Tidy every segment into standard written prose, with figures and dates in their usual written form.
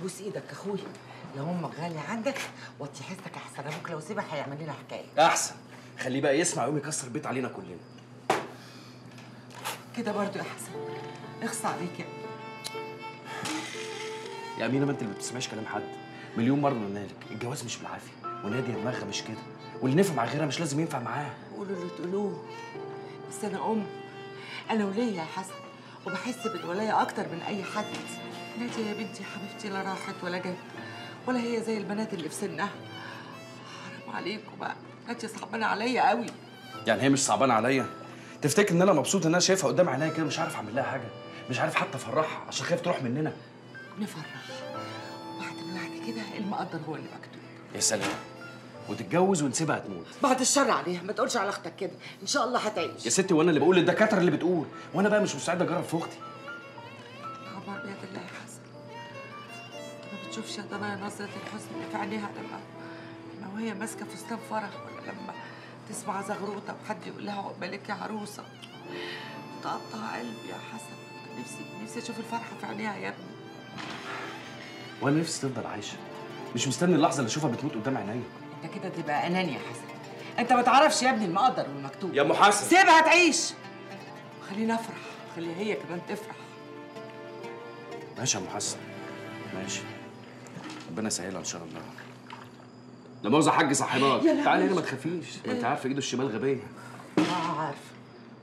ابوس ايدك يا اخويا، لو امك غاليه عندك وطي حسك احسن، ابوك لو سيبها هيعمل لنا حكايه. احسن، خليه بقى يسمع يقوم يكسر البيت علينا كلنا. كده برضو يا حسن، اخص عليك يا يا امينه، ما انت اللي ما بتسمعيش كلام حد. مليون مره قلنا لك الجواز مش بالعافيه، وناديه دماغها مش كده، واللي نفع مع غيرها مش لازم ينفع معاها. قولوا اللي تقولوه، بس انا وليا يا حسن، وبحس بالولايه اكتر من اي حد. ناديه يا بنتي حبيبتي لا راحت ولا جت، ولا هي زي البنات اللي في سنها. حرام عليكم بقى، ناديه صعبانه عليا قوي. يعني هي مش صعبانه عليا؟ تفتكر ان انا مبسوط ان انا شايفها قدام عينيا كده مش عارف اعمل لها حاجه، مش عارف حتى افرحها عشان خايف تروح مننا؟ نفرح بعد كده المقدر هو اللي مكتوب. يا سلام، وتتجوز ونسيبها تموت. بعد الشر عليها، ما تقولش على اختك كده، ان شاء الله هتعيش. يا ستي وانا اللي بقول، الدكاتره اللي بتقول، وانا بقى مش مستعد اجرب في اختي. خبر بيد الله يا حسن، ما بتشوفش يا ضنايا نظرة الحزن اللي في عينيها لما وهي ماسكة فستان فرح، ولا لما تسمع زغروطة وحد يقول لها عقبالك يا عروسة؟ تقطع قلبي يا حسن. نفسي اشوف الفرحة في عينيها يا ابني. وانا نفسي تفضل عايشه، مش مستني اللحظه اللي اشوفها بتموت قدام عينيا. انت كده تبقى اناني يا حسن، انت ما تعرفش يا ابني المقدر والمكتوب. يا ام حسن سيبها تعيش، خلينا افرح، خليها هي كمان تفرح. ماشي يا ام حسن، ماشي، ربنا يسهلها ان شاء الله. لا مؤاخذة حاج صاحبات، تعالي هنا ما تخافيش، ما انت عارفه ايده الشمال غبيه. عارفه.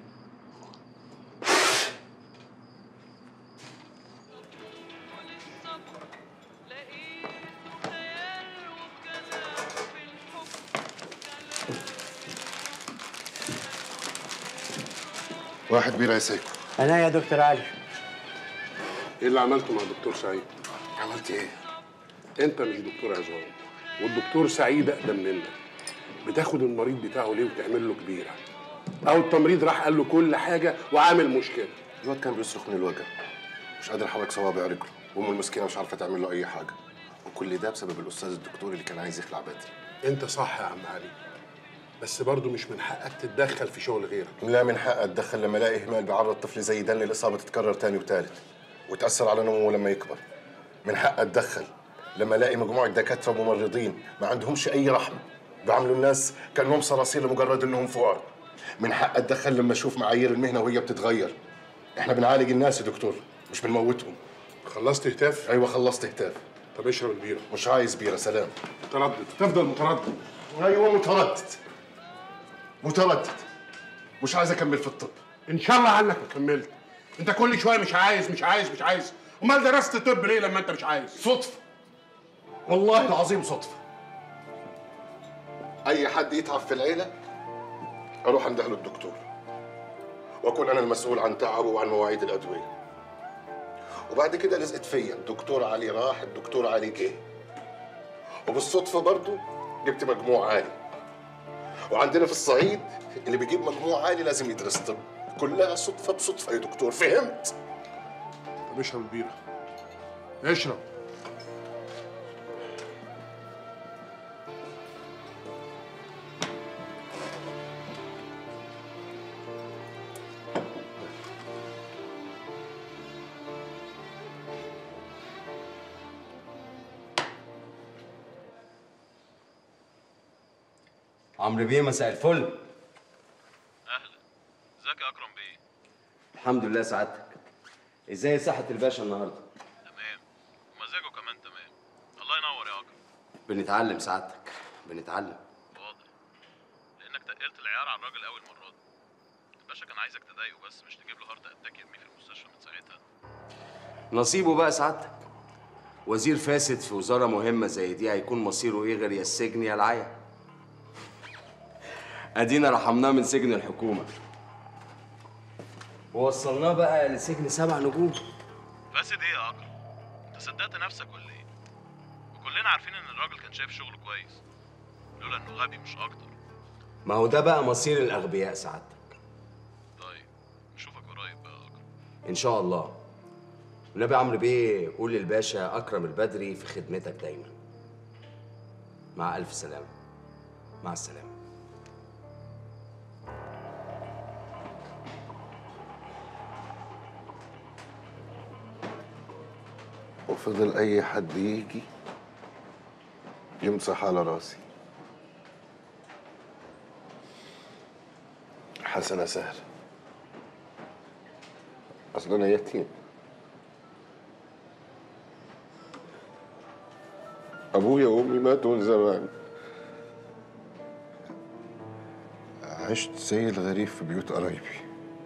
واحد بيرة يا سيكو. أنا يا دكتور علي. ايه اللي عملته مع الدكتور سعيد؟ عملت ايه؟ انت مش دكتور عظام، والدكتور سعيد اقدم منك. بتاخد المريض بتاعه ليه وتعمل له كبيره؟ او التمريض راح قال له كل حاجه وعامل مشكله. الواد كان بيصرخ من الوجع، مش قادر يحرك صوابع رجله، وامه المسكينه مش عارفه تعمل له اي حاجه، وكل ده بسبب الاستاذ الدكتور اللي كان عايز يخلع بدري. انت صح يا عم علي، بس برضه مش من حقك تتدخل في شغل غيرك. لا، من حقي اتدخل لما الاقي اهمال بيعرض طفل زي ده للاصابه تتكرر تاني وتالت وتاثر على نموه لما يكبر. من حقي اتدخل لما الاقي مجموعه دكاتره وممرضين ما عندهمش اي رحمه، بيعاملوا الناس كانهم صراصير لمجرد انهم فقراء. من حقي اتدخل لما اشوف معايير المهنه وهي بتتغير. احنا بنعالج الناس يا دكتور، مش بنموتهم. خلصت هتاف؟ ايوه خلصت هتاف. طب اشرب البيره. مش عايز بيره، سلام. متردد، تفضل متردد. ايوه متردد، مش عايز اكمل في الطب. ان شاء الله عنك ما كملت. انت كل شويه مش عايز. امال درست الطب ليه لما انت مش عايز؟ صدفه، والله العظيم صدفه. اي حد يتعب في العيله اروح اندهله الدكتور، واكون انا المسؤول عن تعبه وعن مواعيد الادويه. وبعد كده لزقت فيا الدكتور علي راح، الدكتور علي جه، وبالصدفه برضه جبت مجموع عالي. وعندنا في الصعيد اللي بيجيب مجموع عالي لازم يدرس طب. كلها صدفه بصدفه يا دكتور، فهمت؟ طب اشرب البيره، اشرب. عمرو بيه، مساء الفل. اهلا، ازيك يا اكرم بيه؟ الحمد لله سعادتك. ازاي صحة الباشا النهارده؟ تمام، ومزاجه كمان تمام. الله ينور يا اكرم. بنتعلم سعادتك، بنتعلم. واضح، لانك تقلت العيار على الراجل اول مره دي. الباشا كان عايزك تضايقه بس، مش تجيب له هارت اتاك يرميه في المستشفى من ساعتها. نصيبه بقى سعادتك. وزير فاسد في وزارة مهمة زي دي هيكون مصيره ايه غير يا السجن يا العيا. ادينا رحمناه من سجن الحكومة ووصلناه بقى لسجن 7 نجوم. فاسد ايه يا اكرم؟ انت صدقت نفسك ولا ايه؟ وكلنا عارفين ان الراجل كان شايف شغله كويس، لولا انه غبي مش اكتر. ما هو ده بقى مصير الأغبياء سعادتك. طيب نشوفك قريب بقى يا اكرم. إن شاء الله. والنبي عمرو بيه قول للباشا أكرم البدري في خدمتك دايما. مع ألف سلامة. مع السلامة. وفضل أي حد يجي يمسح على راسي. حسنة سهلة، أصل أنا يتيم. أبويا وأمي ماتوا من زمان. عشت زي الغريب في بيوت قرايبي،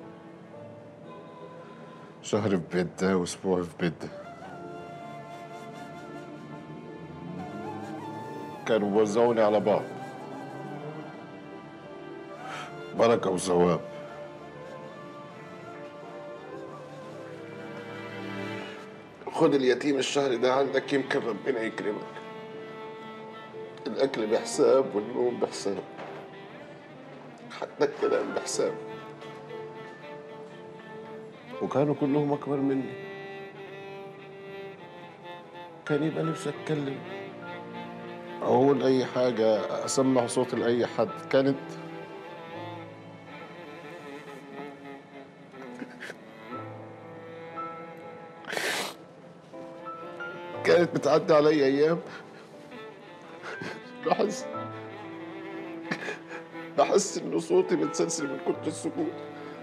شهر في بيت ده وأسبوع في بيت ده. كانوا بيوزعوني على بعض، بركة وثواب. خد اليتيم الشهر ده عندك يمكن ربنا يكرمك. الأكل بحساب والنوم بحساب، حتى الكلام بحساب. وكانوا كلهم أكبر مني. كان يبقى نفسي أتكلم، أقول أي حاجة، أسمع صوت لأي حد. كانت بتعدي علي أيام بحس إن صوتي متسلسل من كتر السكوت.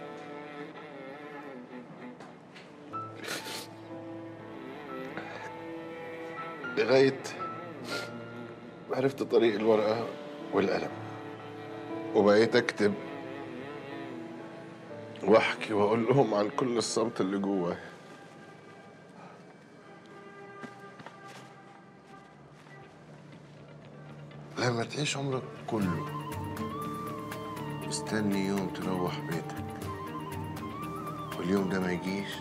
لغاية ما عرفت طريق الورقة والقلم، وبقيت أكتب وأحكي وأقول لهم عن كل الصمت اللي جواي. لما تعيش عمرك كله مستني يوم تروح بيتك، واليوم ده ما يجيش،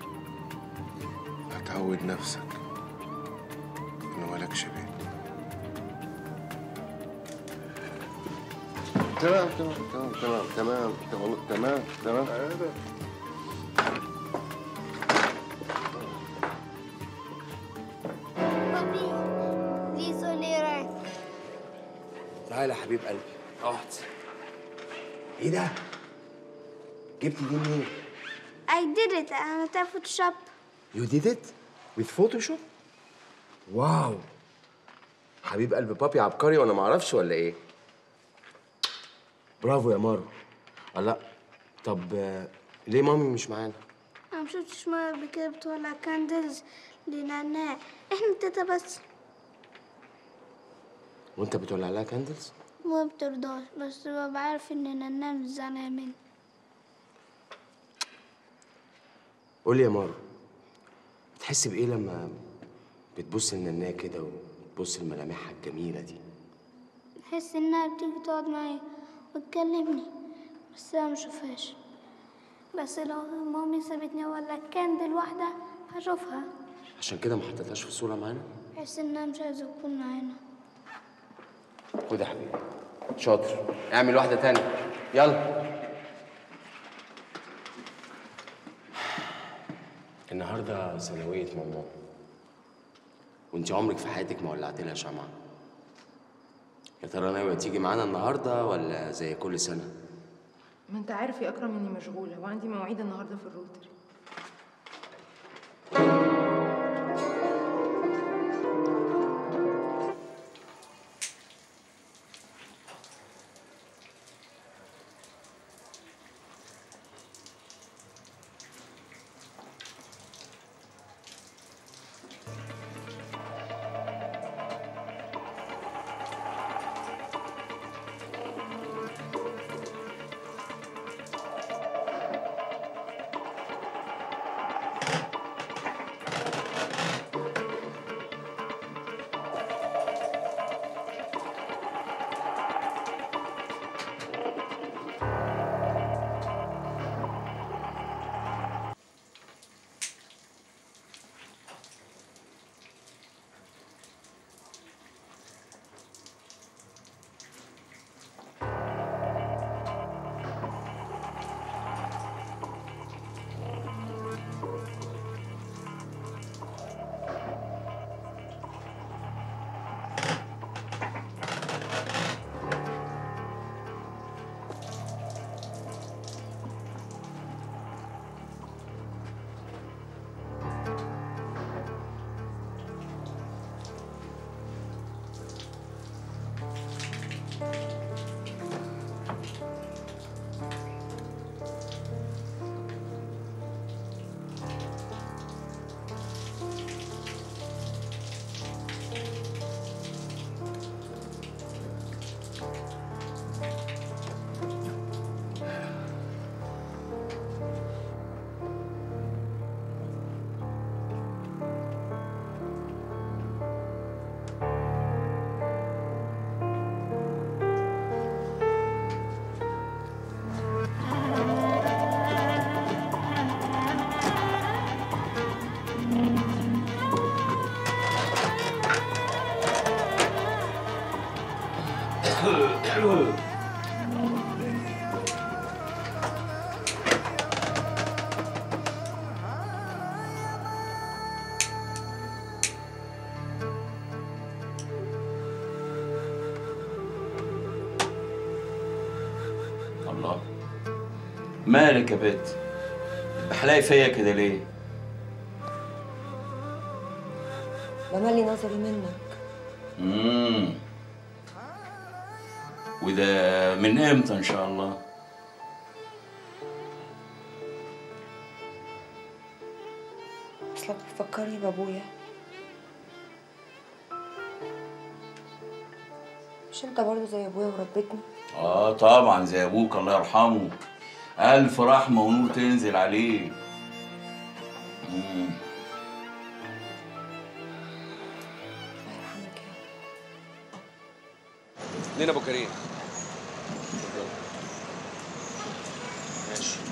هتعود نفسك إنه مالكش بيت. تمام تمام تمام تمام تمام تمام تمام تمام. بابي دي سونيرك. تعالى يا حبيب قلبي، اقعد. ايه ده؟ جبت دي منين؟ I did it. أنا عملتها فوتوشوب. You did it with Photoshop؟ واو، حبيب قلب بابي عبقري وانا ما اعرفش ولا ايه؟ برافو يا مارو. لا طب ليه مامي مش معانا؟ أنا مشفتش مرة قبل كده بتولع كاندلز لنعناع. إحنا التلاتة بس. وانت بتولع لها كاندلز؟ ما بترضاش، بس ببقى عارف إن نعناع مش زعلان مني. قول لي يا مارو، بتحس بإيه لما بتبص لنعناع كده وتبص لملامحها الجميلة دي؟ بحس إنها بتيجي تقعد معايا وتكلمني، بس أنا مشوفهاش. بس لو مامي سابتني أولع كاندل واحدة هشوفها. عشان كده ما حطيتهاش في الصورة معانا؟ بحس إنها مش عايزة تكون معانا. خد يا حبيبي، شاطر، اعمل واحدة تانية، يلا. النهارده ثانوية ماما، وانت عمرك في حياتك ما ولعت لها شمعة. يا ترى ناوية تيجي معانا النهارده ولا زي كل سنة؟ ما انت عارف يا اكرم اني مشغولة وعندي مواعيد النهارده في الروتري. الله، مالك يا بت؟ بحلاقي فيا كده ليه؟ بملي نظري منك. وده من امتى ان شاء الله؟ اصلك بتفكرني بابويا. مش انت برضه زي ابويا وربيتني؟ طبعا زي ابوك الله يرحمه. الف رحمه ونور تنزل عليه. الله يرحمك يا رب. لين ابو كريم. ماشي.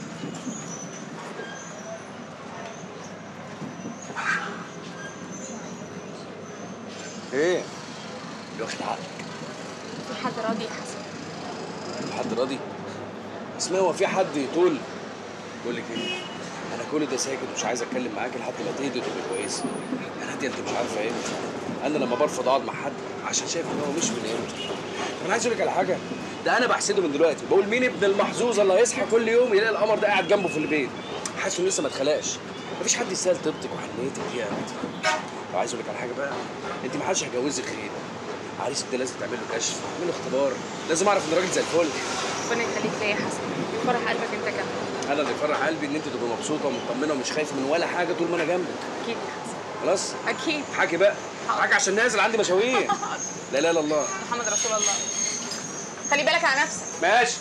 ايه؟ واخد حقك. في حد راضي يا حسن؟ حد راضي؟ اسمها هو في حد يطول؟ بقول لك ايه؟ انا كل ده ساكت ومش عايز اتكلم معاكي لحد ما تهدي وتبقي كويسه. يا ناديه انت مش عارفه امتى. انا لما برفض اقعد مع حد عشان شايف ان هو مش من امتى. انا عايز اقول لك على حاجه، ده انا بحسده من دلوقتي، بقول مين ابن المحظوظ اللي هيصحى كل يوم يلاقي القمر ده قاعد جنبه في البيت. حاسس انه لسه ما اتخلقش. مفيش حد يستاهل طيبتك وحنيتك دي يا بنتي. وعايز اقول لك على حاجه بقى، انت ما حدش هيجوزك خير. عريسك ده لازم تعمل له كشف، تعمل له اختبار، لازم اعرف ان الراجل زي الفل. ربنا يخليك ليا يا حسن، يفرح قلبك انت كمان. انا اللي يفرح قلبي ان انت تبقي مبسوطه ومطمنه ومش خايفه من ولا حاجه طول ما انا جنبك. اكيد يا حسن. خلاص؟ اكيد. حكي بقى، حكي عشان نازل عندي مشاوير. لا اله الا الله. محمد رسول الله. خلي بالك على نفسك. ماشي.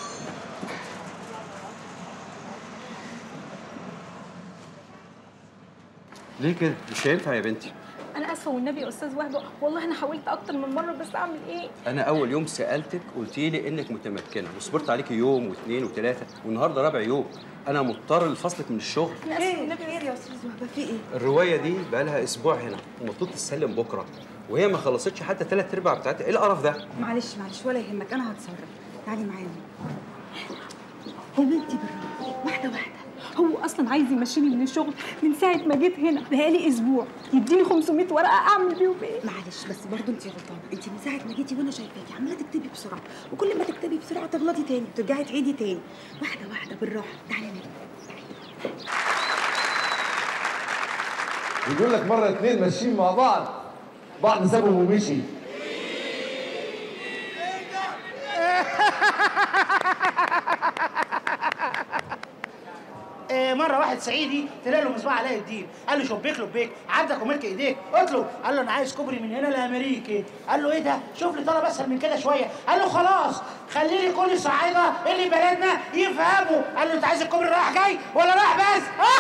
ليه كده؟ مش هينفع يا بنتي. أنا آسفة والنبي يا أستاذ وهبة، والله أنا حاولت أكتر من مرة بس أعمل إيه؟ أنا أول يوم سألتك قلتي لي إنك متمكنة وصبرت عليكي يوم واثنين وثلاثة والنهارده رابع يوم. أنا مضطر لفصلك من الشغل. أنا آسفة والنبي يا أستاذ وهبة، في إيه؟ الرواية دي بقالها أسبوع هنا ومفروض تتسلم بكرة وهي ما خلصتش حتى 3/4 بتاعتها، إيه القرف ده؟ معلش ولا يهمك، أنا هتصرف. تعالي معايا. يا بنتي بالراحة، واحدة واحدة. هو أصلا عايز يمشيني من الشغل من ساعة ما جيت هنا، بقالي أسبوع، يديني 500 ورقة أعمل بيهم إيه؟ معلش بس برضه أنت غلطانة، أنت من ساعة ما جيتي وأنا شايفاكي عمالة تكتبي بسرعة، وكل ما تكتبي بسرعة تغلطي تاني وترجعي تعيدي تاني. واحدة واحدة بالراحة، تعالي نبدأ. بيقول لك مرة اتنين ماشيين مع بعض سابهم ومشي. مرة واحد صعيدي طلع له مصباح علاء الدين، قال له شبيك لبيك عندك وملك ايديك، اطلب. قال له انا عايز كوبري من هنا لامريكا. قال له ايه ده؟ شوف لي طلب اسهل من كده شويه. قال له خلاص خلي لي كل الصعايده اللي بلدنا يفهموا. قال له انت عايز الكوبري رايح جاي ولا رايح بس؟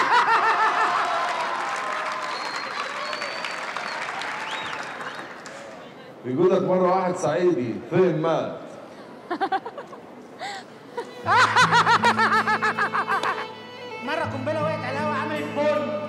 بيقول لك مرة واحد صعيدي فهم مات. مرة قنبلة وقعت على الهوا عملت بوم.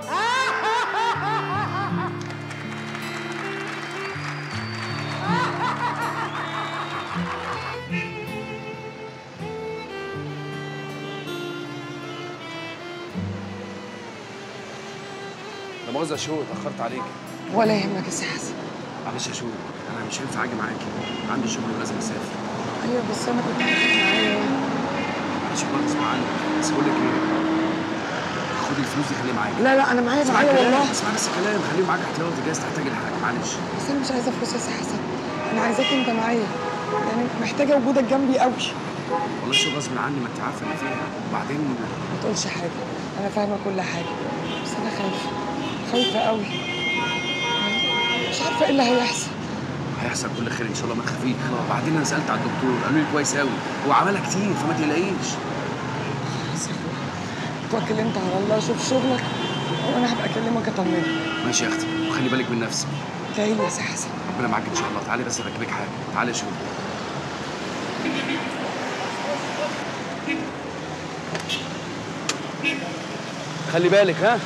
لا مؤاخذة يا شو اتأخرت عليك. ولا يهمك يا سي حسن. معلش يا شو، أنا مش هينفع أجي معاكي، عندي شغل ولازم أسافر. أيوه بس أنا كنت عايزك معايا. معلش والله غصب عني، بس بقول لك إيه؟ خدي الفلوس دي خليها معاكي. لا أنا معايا والله. اسمع بس الكلام، خليه معاك احتياطي جايز تحتاج لحاجة، معلش. بس أنا مش عايزة فلوس يا سي حسن، أنا عايزاك أنت معايا، يعني محتاجة وجودك جنبي قوي. والله شو غصب عني، ما أنت عارفة اللي فيها، وبعدين ما تقولش حاجة، أنا فاهمة كل حاجة، بس أنا خايفة قوي. مش عارفة إيه اللي هيحصل. هيحصل كل خير ان شاء الله، ما تخافيش. وبعدين انا سالت على الدكتور قالوا لي كويس قوي، هو عملها كتير فما تقلقيش. توكل انت على الله، شوف شغلك وانا هبقى اكلمك اطمنك. ماشي يا اختي، وخلي بالك من نفسك. تعالي يا سي حسن. ربنا معاك ان شاء الله. تعالي بس اركبك حاجه، تعالي شوف. خلي بالك ها.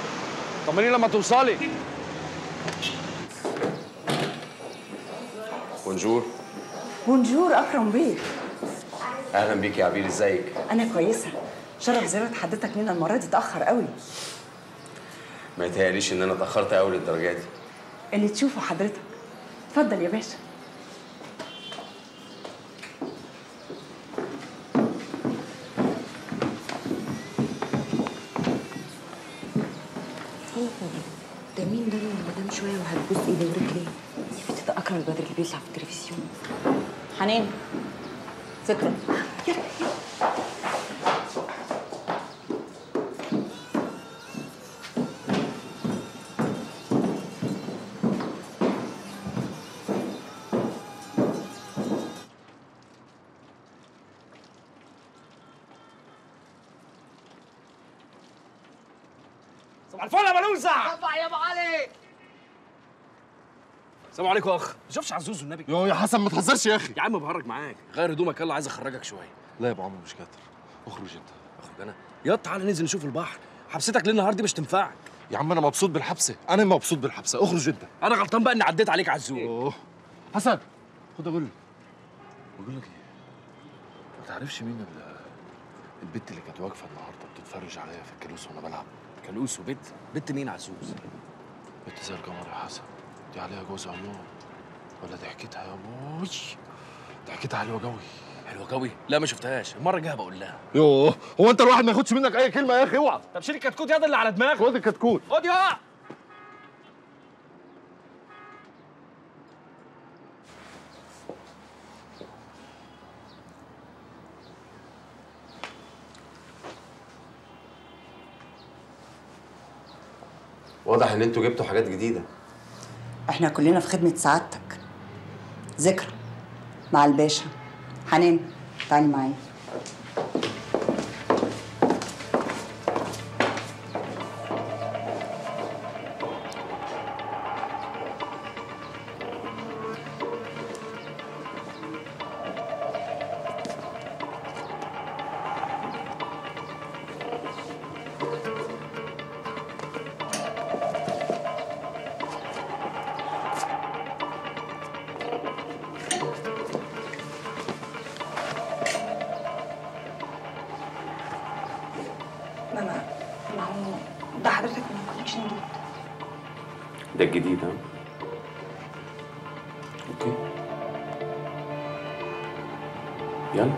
طمني لما توصلي. بونجور. بونجور اكرم بيه. اهلا بيك يا عبير، ازيك؟ انا كويسه. شرف زياره حضرتك لينا المره دي اتاخر قوي. ما يتهيأليش ان انا اتاخرت قوي للدرجه دي. اللي تشوفه حضرتك. اتفضل يا باشا. ده مين ده اللي مدام شويه وهتبوس ايدي ورجلي؟ دي بنت ده اكرم البدر اللي بيطلع في التلفزيون. حنان ذكرى. صباح الفل يا بلوزة. صباح يا ابو علي. السلام عليكم يا اخ. ما شوفش عزوز والنبي. يو يا حسن ما تهزرش يا اخي. يا عم بهرج معاك، غير هدومك يلا عايز اخرجك شويه. لا يا ابو عمرو مش قادر. اخرج انت. اخرج انا؟ يلا تعالى ننزل نشوف البحر. حبستك ليه النهارده مش تنفعك. يا عم انا مبسوط بالحبسه، انا مبسوط بالحبسه. اخرج انت. انا غلطان بقى اني عديت عليك عزوز. اوه حسن خد اقول لك. بقول لك ايه؟ ما تعرفش مين البت اللي كانت واقفه النهارده بتتفرج عليا في الكالوس وانا بلعب؟ كالوس وبت؟ بت مين عزوز؟ بنت زي القمر يا حسن. دي عليها جوز عيون. ولا ضحكتها يا ابوي، ضحكتها حلوه قوي. حلوه قوي؟ لا ما شفتهاش، المره الجايه بقول لها. يوه هو انت الواحد ما ياخدش منك اي كلمه يا اخي؟ اوعى. طب شيل الكتكوت ياض اللي على دماغك. خد الكتكوت. خد يا واضح ان انتوا جبتوا حاجات جديده. احنا كلنا في خدمه سعادتك. ذكرى مع الباشا. حنان تعالي معايا. ماما ما هو ده حضرتك من الكوليكشن جديد. ده الجديد ها؟ اوكي يلا.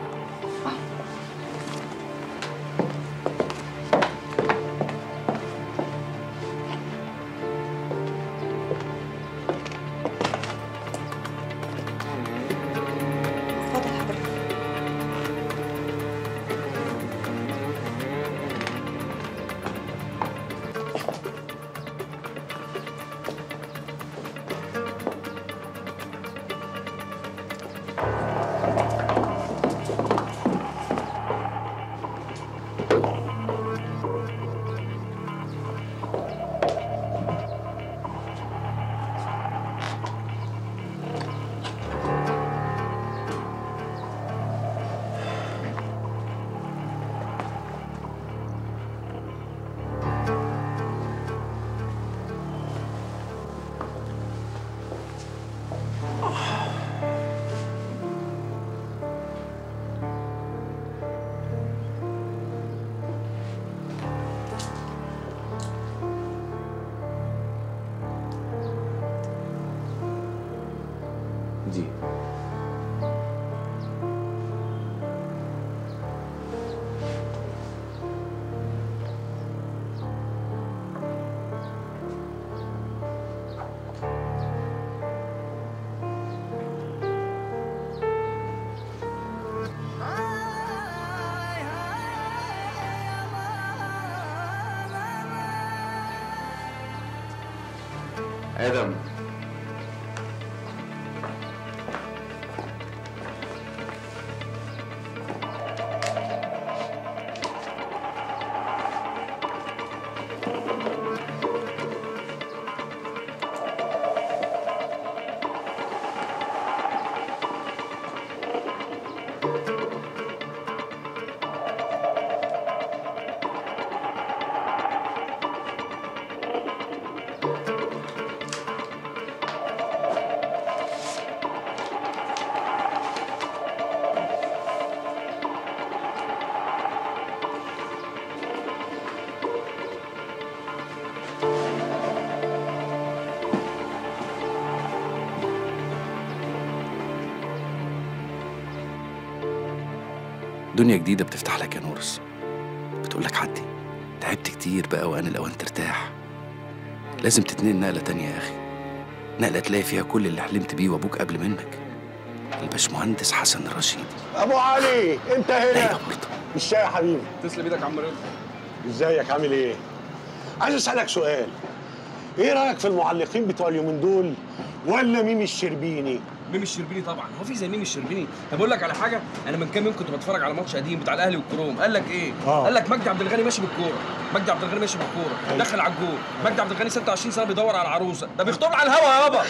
اتفضل حضرتك. دي ادم. دنيا جديدة بتفتح لك يا نورس، بتقول لك عدي، تعبت كتير بقى وآن الأوان ترتاح. لازم تتنقل نقلة تانية يا أخي، نقلة تلاقي فيها كل اللي حلمت بيه وأبوك قبل منك، الباشمهندس حسن الرشيدي. ابو علي انت هنا؟ مش شاي يا حبيبي. تسلم ايدك يا عم رضا. ازيك عامل ايه؟ عايز اسالك سؤال، ايه رايك في المعلقين بتوع اليومين دول ولا ميمي الشربيني؟ ميمي الشربيني طبعا، هو في زي ميمي الشربيني؟ طب اقول لك على حاجه، انا من كام يوم كنت بتفرج على ماتش قديم بتاع الاهلي والكروم، قال لك ايه؟ قال لك مجدي عبد الغني ماشي بالكوره، مجدي عبد الغني ماشي بالكوره، دخل على الجول، مجدي عبد الغني 26 سنه بيدور على العروسه، ده بيخطب على الهوا يابا.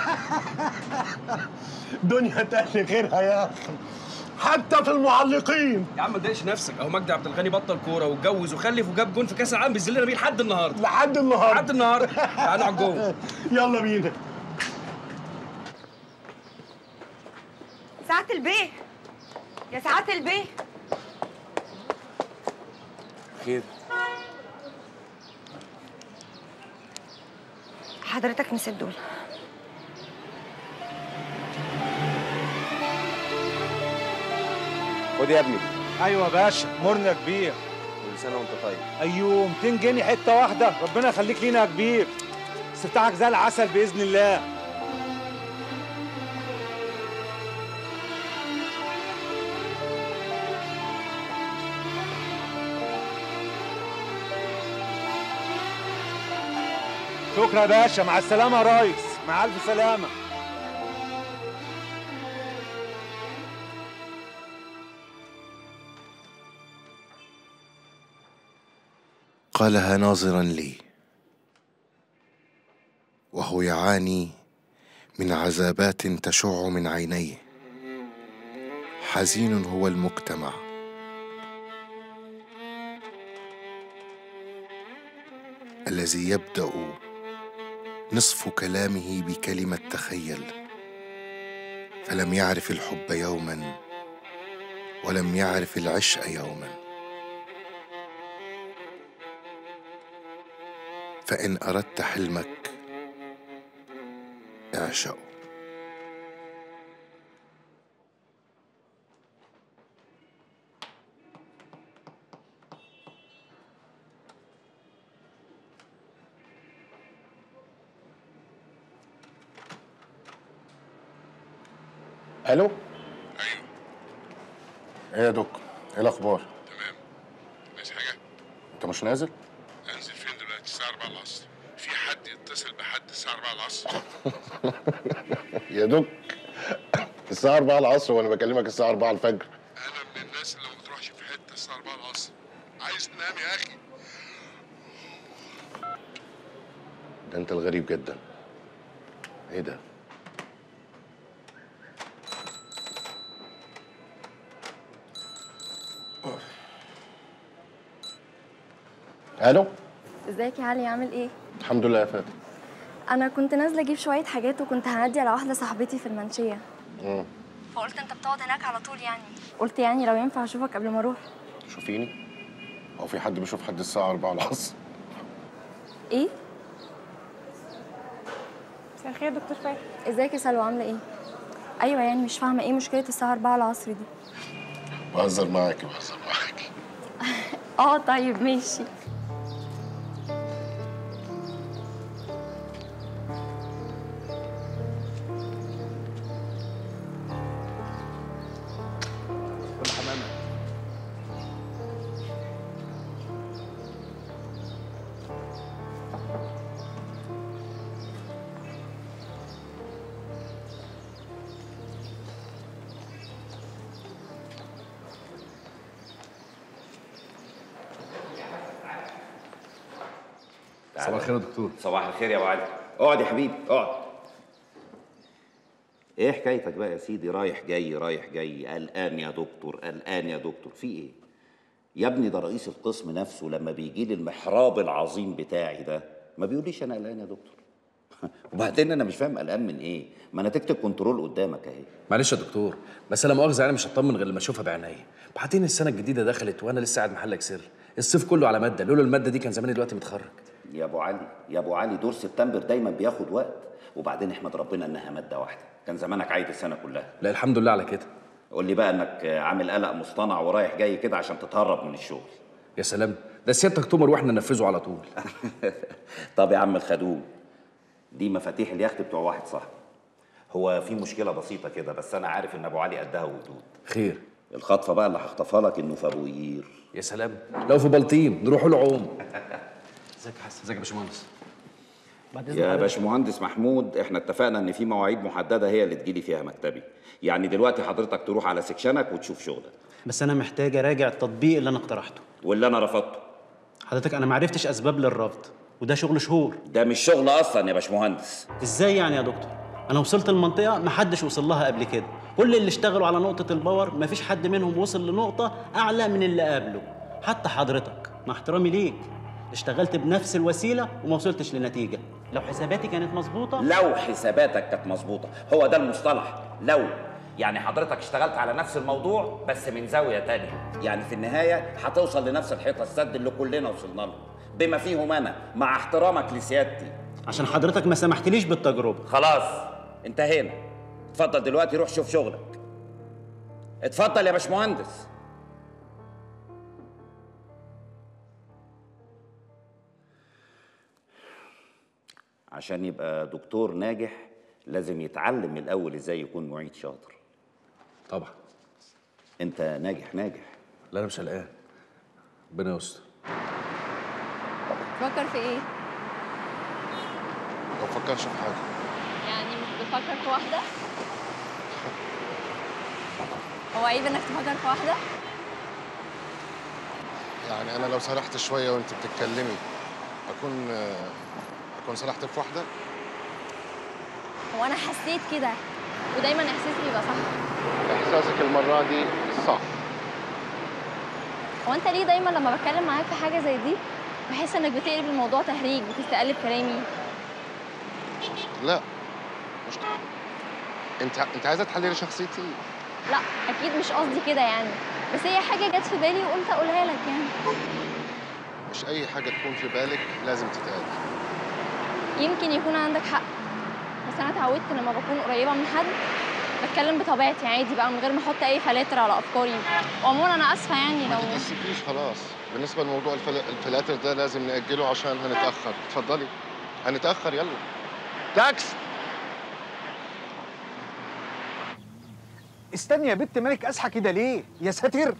دنيا تقل غيرها يا اخي، حتى في المعلقين. يا عم ما تضايقش نفسك، اهو مجدي عبد الغني بطل كوره واتجوز وخلف وجاب جون في كاس العالم بيذلنا بيه لحد النهارده. لحد النهارده. لحد النهارده. تعالوا على الجون. يلا بينا. سعادة البيه، يا سعادة البيه. خير؟ حضرتك نسيت دول. خد يا ابني. ايوه يا باشا، مرنا كبير. كل سنه وانت طيب. ايوه 200 جنيه حته واحده، ربنا يخليك لينا يا كبير. استفتاحك زي العسل باذن الله. شكرا يا باشا، مع السلامه يا ريس، مع الف سلامه. قالها ناظرا لي وهو يعاني من عذابات تشع من عينيه. حزين هو المجتمع الذي يبدأ نصف كلامه بكلمة تخيل، فلم يعرف الحب يوما ولم يعرف العشق يوما. فإن أردت حلمك اعشقه. الو. ايوه. ايه يا دوك؟ ايه الاخبار؟ تمام. عايز حاجه؟ انت مش نازل؟ انزل فين دلوقتي؟ الساعه 4 العصر. في حد يتصل بحد الساعه 4 العصر؟ يا دوك الساعه 4 العصر وانا بكلمك الساعه 4 الفجر. انا من الناس اللي ما بتروحش في حته الساعه 4 العصر. عايز تنام يا اخي؟ ده انت الغريب جدا. ايه ده؟ الو. ازيك يا علي، عامل ايه؟ الحمد لله يا فاتن. انا كنت نازله اجيب شويه حاجات وكنت هعدي على واحده صاحبتي في المنشيه، فقلت انت بتقعد هناك على طول يعني، قلت يعني لو ينفع اشوفك قبل ما اروح. شوفيني؟ هو في حد بيشوف حد الساعه 4 العصر؟ ايه؟ مساء الخير يا دكتور فايق. ازيك يا سلوى، عامله ايه؟ ايوه يعني مش فاهمه ايه مشكله الساعه 4 العصر دي. بهزر معاكي. طيب ماشي. كل حمامة. صباح الخير يا دكتور. صباح الخير يا ابو علي. اقعد يا حبيبي اقعد. ايه حكايتك بقى يا سيدي؟ رايح جاي رايح جاي، قلقان يا دكتور قلقان يا دكتور، في ايه؟ يا ابني ده رئيس القسم نفسه لما بيجي لي المحراب العظيم بتاعي ده ما بيقوليش انا قلقان يا دكتور. وبعدين انا مش فاهم قلقان من ايه؟ ما انا تكتب كنترول قدامك اهي. معلش يا دكتور، بس لا مؤاخذه انا مش هطمن غير لما اشوفها بعينيا. بعدين السنه الجديده دخلت وانا لسه قاعد محلك سر، الصيف كله على ماده، لولا الماده دي كان زماني دلوقتي متخرج. يا ابو علي يا ابو علي، دور سبتمبر دايما بياخد وقت، وبعدين احمد ربنا انها ماده واحده، كان زمانك عايد السنه كلها. لا الحمد لله على كده. قول لي بقى انك عامل قلق مصطنع ورايح جاي كده عشان تتهرب من الشغل. يا سلام، ده سيادتك تؤمر واحنا ننفذه على طول. طب يا عم الخدوم، دي مفاتيح اليخت بتوع واحد صاحبي. هو في مشكله بسيطه كده، بس انا عارف ان ابو علي قدها وجدود. خير؟ الخطفه بقى اللي هخطفها لك انه في ابو قير. يا سلام، لو في بلطيم نروح له عوم. ازيك يا حسن؟ ازيك يا باشمهندس؟ يا باشمهندس محمود، احنا اتفقنا ان في مواعيد محدده هي اللي تجيلي فيها مكتبي. يعني دلوقتي حضرتك تروح على سكشنك وتشوف شغلك. بس انا محتاج اراجع التطبيق اللي انا اقترحته واللي انا رفضته. حضرتك انا ما عرفتش اسباب للرفض، وده شغل شهور. ده مش شغل اصلا يا باشمهندس. ازاي يعني يا دكتور؟ انا وصلت المنطقه ما حدش وصل لها قبل كده. كل اللي اشتغلوا على نقطه الباور ما فيش حد منهم وصل لنقطه اعلى من اللي قبله. حتى حضرتك مع احترامي ليك اشتغلت بنفس الوسيله وما وصلتش لنتيجه. لو حساباتي كانت مظبوطه، لو حساباتك كانت مظبوطه، هو ده المصطلح لو. يعني حضرتك اشتغلت على نفس الموضوع بس من زاويه تانية. يعني في النهايه هتوصل لنفس الحيطه السد اللي كلنا وصلنا له، بما فيهم انا، مع احترامك لسيادتي. عشان حضرتك ما سمحتليش بالتجربه. خلاص انتهينا. اتفضل دلوقتي روح شوف شغلك. اتفضل يا باشمهندس. عشان يبقى دكتور ناجح لازم يتعلم من الاول ازاي يكون معيد شاطر. طبعا. انت ناجح. لا انا مش قلقان، ربنا يستر. بتفكر في ايه؟ ما بفكرش في حاجه. يعني مش بتفكر في واحدة؟ هو عيب انك تفكر في واحدة؟ يعني انا لو سرحت شويه وانت بتتكلمي اكون سرحت في واحده؟ هو انا حسيت كده، ودايما احساسي بيبقى صح. احساسك المره دي صح. هو انت ليه دايما لما بتكلم معاك في حاجة زي دي بحس انك بتقلب الموضوع تهريج، بتستقلب كلامي؟ لا مش انت عايزه تحللي شخصيتي؟ لا اكيد مش قصدي كده يعني، بس هي حاجة جت في بالي وقلت اقولها لك يعني. مش اي حاجه تكون في بالك لازم تتقال. يمكن يكون عندك حق، بس انا اتعودت لما بكون قريبه من حد بتكلم بطبيعتي عادي بقى من غير ما احط اي فلاتر على افكاري. وعموما انا اسفه يعني لو ما تتأسفيش خلاص. بالنسبه لموضوع الفلاتر ده لازم نأجله عشان هنتاخر. اتفضلي هنتاخر. يلا تاكس. استني يا بت، مالك اسحى كده ليه؟ يا ساتر.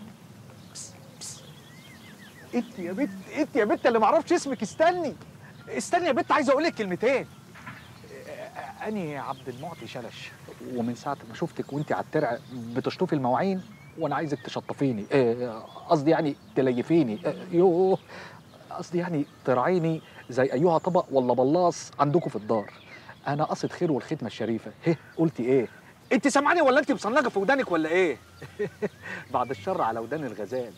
انت يا بت اللي معرفش اسمك. استني يا بت، عايز اقول لك كلمتين. أنا عبد المعطي شلش، ومن ساعة ما شفتك وأنت على الترع بتشطفي المواعين وأنا عايزك تشطفيني، قصدي يعني تليفيني، يوه قصدي يعني ترعيني زي أيها طبق ولا بلاص عندكم في الدار. أنا قصد خير والختمة الشريفة. قلتي إيه؟ أنت سامعاني ولا أنت مصنجة في ودانك ولا إيه؟ بعد الشر على ودان الغزال.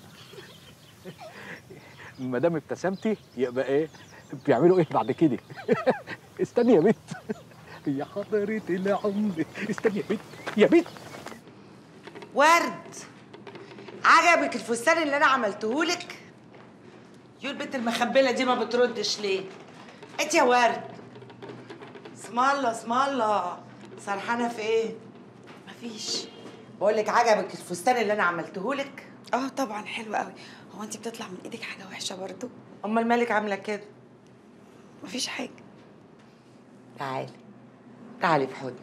ما دام ابتسمتي يبقى إيه؟ بيعملوا إيه بعد كده؟ استني يا بت يا حضرة العمر. استني يا بت. ورد، عجبك الفستان اللي انا عملتهولك؟ يو البنت المخبله دي ما بتردش ليه؟ انت يا ورد. اسم الله سرحانه في ايه؟ مفيش. بقول لك عجبك الفستان اللي انا عملتهولك؟ اه طبعا حلو قوي. هو انت بتطلع من ايدك حاجه وحشه برضو؟ امال مالك عامله كده؟ مفيش حاجه. تعالي في حضني.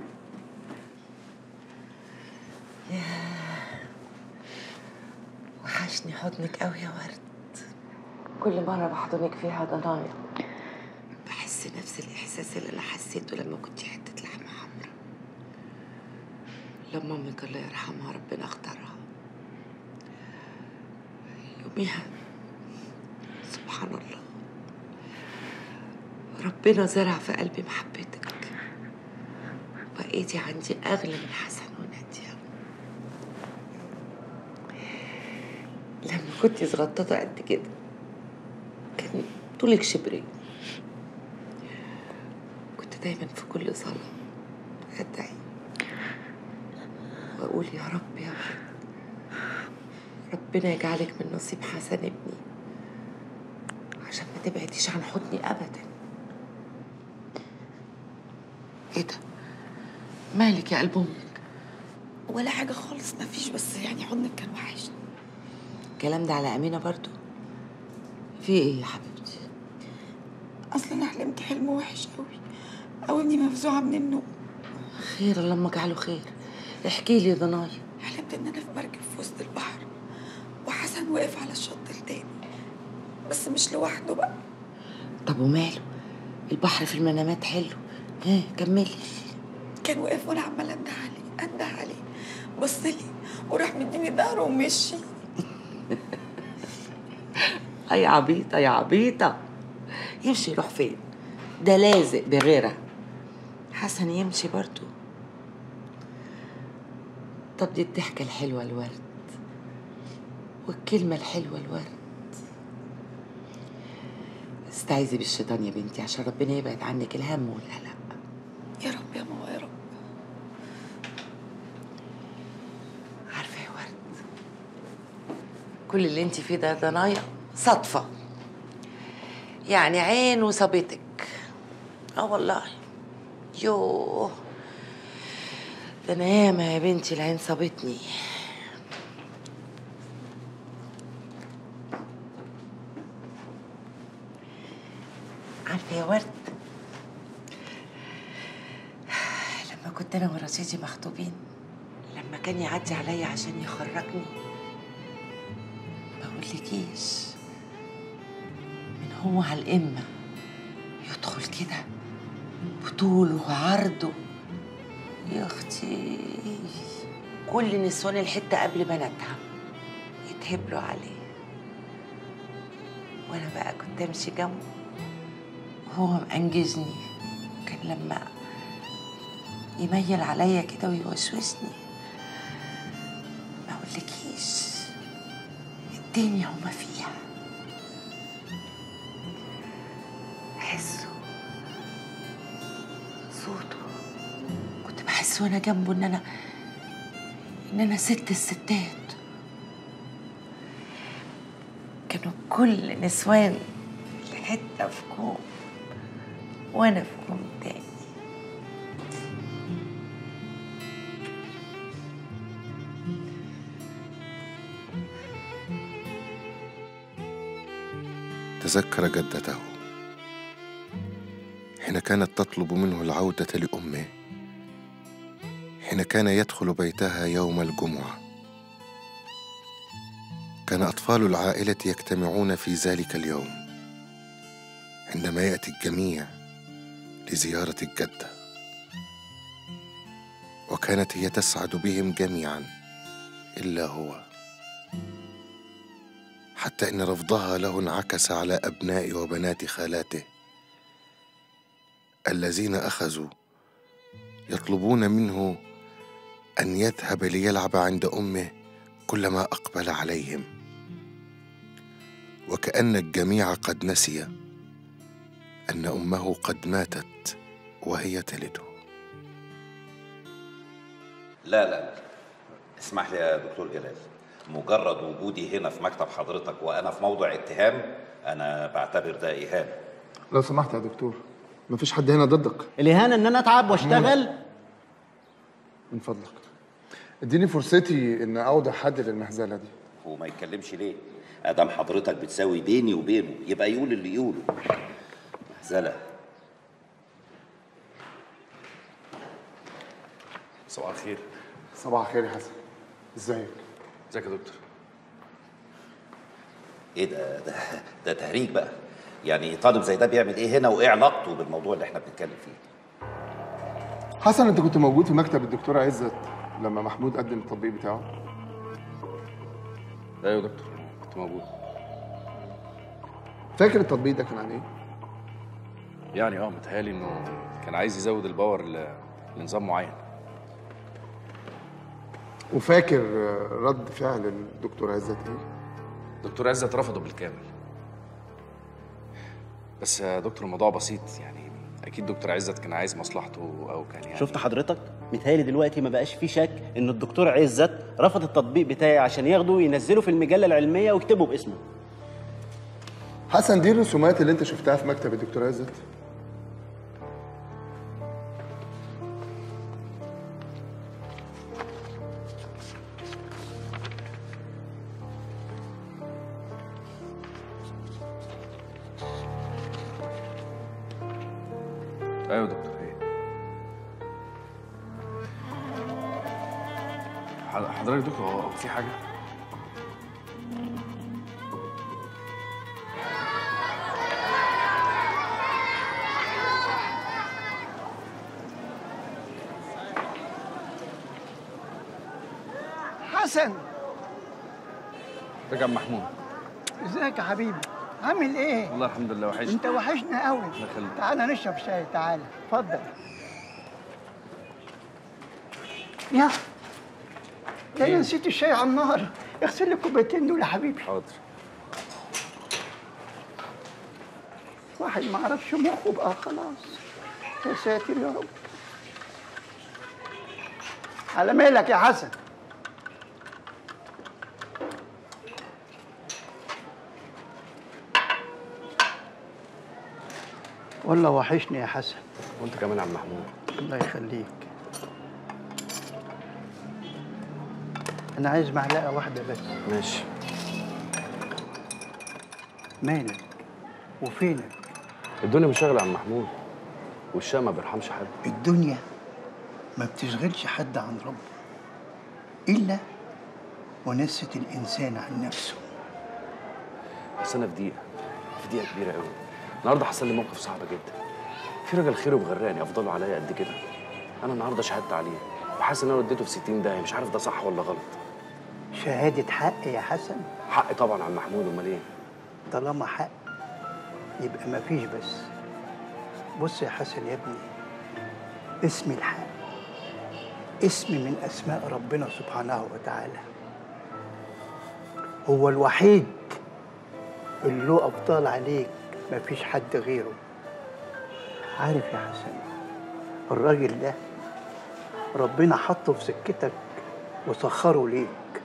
وحشني حضنك قوي يا ورد. كل مرة بحضنك فيها ضنايا بحس نفس الإحساس اللي أنا حسيته لما كنت حتة لحمة حمرا، لما أمك الله يرحمها ربنا اختارها. يوميها سبحان الله ربنا زرع في قلبي محبتك، بقيتي عندي أغلى من حسن ونادية. لما كنتي صغططة قد كده كان طولك شبرين، كنت دايما في كل صلاة أدعي وأقول يا رب يا ولد ربنا يجعلك من نصيب حسن ابني عشان ما تبعديش عن حضني أبدا. ايه ده؟ مالك يا قلب امك؟ ولا حاجه خالص، مفيش، بس يعني حضنك كان وحشني. الكلام ده على امينه برضو؟ في ايه يا حبيبتي؟ اصل انا حلمت حلم وحش قوي قوي، مفزوعه من النوم. خير، اللهم اجعله خير. احكي لي يا ضنايا. حلمت ان انا في مركب في وسط البحر، وحسن واقف على الشط التاني، بس مش لوحده بقى. طب وماله؟ البحر في المنامات حلو. ها كملي. كان واقف وانا عماله انده عليه، بص لي وراح مديني ظهره ومشي. يا عبيطه يا عبيطه، يمشي يروح فين؟ ده لازق بغيرها. حسن يمشي برضو. طب دي الضحكه الحلوه الورد، والكلمه الحلوه الورد. استعيذي بالشيطان يا بنتي عشان ربنا يبعد عنك الهم والقلق. يا رب يا ماما يا رب. عارفه يا ورد، كل اللي انت فيه ده ضنايا صدفه، يعني عين وصابتك. والله. يوه، ده انا ياما يا بنتي العين صابتني. عارفه يا ورد، لما كنت انا ورشيدي مخطوبين، لما كان يعدي عليا عشان يخرجني، ما اقولكيش، من هو على القمه يدخل كده بطوله وعرضه. يا اختي، كل نسوان الحته قبل بناتها يتهبلوا عليه، وانا بقى كنت امشي جنبه وهو مأنجزني. كان لما يميل عليا كده ويوسوسني، ما اقولكيش الدنيا وما فيها. حسه، صوته، كنت بحس وانا جنبه ان انا ست الستات. كانوا كل نسوان الحته في كوم وانا في كوم تاني. تذكر جدته حين كانت تطلب منه العودة لأمه، حين كان يدخل بيتها يوم الجمعة. كان أطفال العائلة يجتمعون في ذلك اليوم عندما يأتي الجميع لزيارة الجدة، وكانت هي تسعد بهم جميعا إلا هو، حتى إن رفضها له انعكس على أبناء وبنات خالاته الذين أخذوا يطلبون منه أن يذهب ليلعب عند أمه كلما أقبل عليهم، وكأن الجميع قد نسي أن أمه قد ماتت وهي تلده. لا اسمح لي يا دكتور جلال، مجرد وجودي هنا في مكتب حضرتك وأنا في موضع اتهام أنا بعتبر ده إهانة. لو سمحت يا دكتور، مفيش حد هنا ضدك. الإهانة إن أنا أتعب وأشتغل؟ من فضلك اديني فرصتي إن أوضع حد للمهزلة دي. هو ما يتكلمش ليه؟ ادام حضرتك بتساوي بيني وبينه يبقى يقول اللي يقوله. مهزله. صباح الخير. صباح الخير يا حسن، ازيك؟ ازيك يا دكتور؟ ايه ده تهريج بقى. يعني طالب زي ده بيعمل ايه هنا وايه علاقته بالموضوع اللي احنا بنتكلم فيه؟ حسن، انت كنت موجود في مكتب الدكتور عزت لما محمود قدم التطبيق بتاعه؟ ايوه يا دكتور، كنت موجود. فاكر التطبيق ده كان عن ايه؟ يعني متهيألي انه كان عايز يزود الباور لنظام معين. وفاكر رد فعل الدكتور عزت ايه؟ دكتور عزت رفضه بالكامل. بس يا دكتور الموضوع بسيط، يعني اكيد دكتور عزت كان عايز مصلحته او كان يعني. شفت حضرتك؟ متهيألي دلوقتي ما بقاش في شك ان الدكتور عزت رفض التطبيق بتاعي عشان ياخده ينزله في المجله العلميه ويكتبه باسمه. حسن، دي الرسومات اللي انت شفتها في مكتب الدكتور عزت؟ ايوه يا دكتور. ايه حضرتك دكتور؟ هو في حاجه؟ حسن، ازيك يا عم محمود؟ ازيك يا حبيبي؟ عامل ايه؟ والله الحمد لله وحشني. انت وحشنا قوي. الله يخليك. تعالى نشرب شاي، تعالى اتفضل. يا انا نسيت الشاي على النار، اغسل لي الكوبايتين دول يا حبيبي. حاضر. واحد ما عرفش مخه بقى خلاص. يا ساتر يا رب. على مالك يا حسن؟ والله وحشني يا حسن. وانت كمان يا عم محمود. الله يخليك. انا عايز معلقه واحده بس. ماشي. مالك وفينك؟ الدنيا مشغله يا عم محمود، والشقه ما بيرحمش حد. الدنيا ما بتشغلش حد عن ربه الا ونست الانسان عن نفسه. بس انا في دقيقه كبيره قوي. النهارده حصل لي موقف صعب جدا. في راجل خيره بغراني افضله عليا قد كده. انا النهارده شهدت عليه وحاسس ان انا وديته في 60 داهيه، مش عارف ده صح ولا غلط. شهاده حق يا حسن؟ حق طبعا يا عم محمود، امال ايه؟ طالما حق يبقى ما فيش بس. بص يا حسن يا ابني، اسم الحق اسم من اسماء ربنا سبحانه وتعالى. هو الوحيد اللي له ابطال عليك، ما فيش حد غيره. عارف يا حسن، الراجل ده ربنا حطه في سكتك وسخره ليك.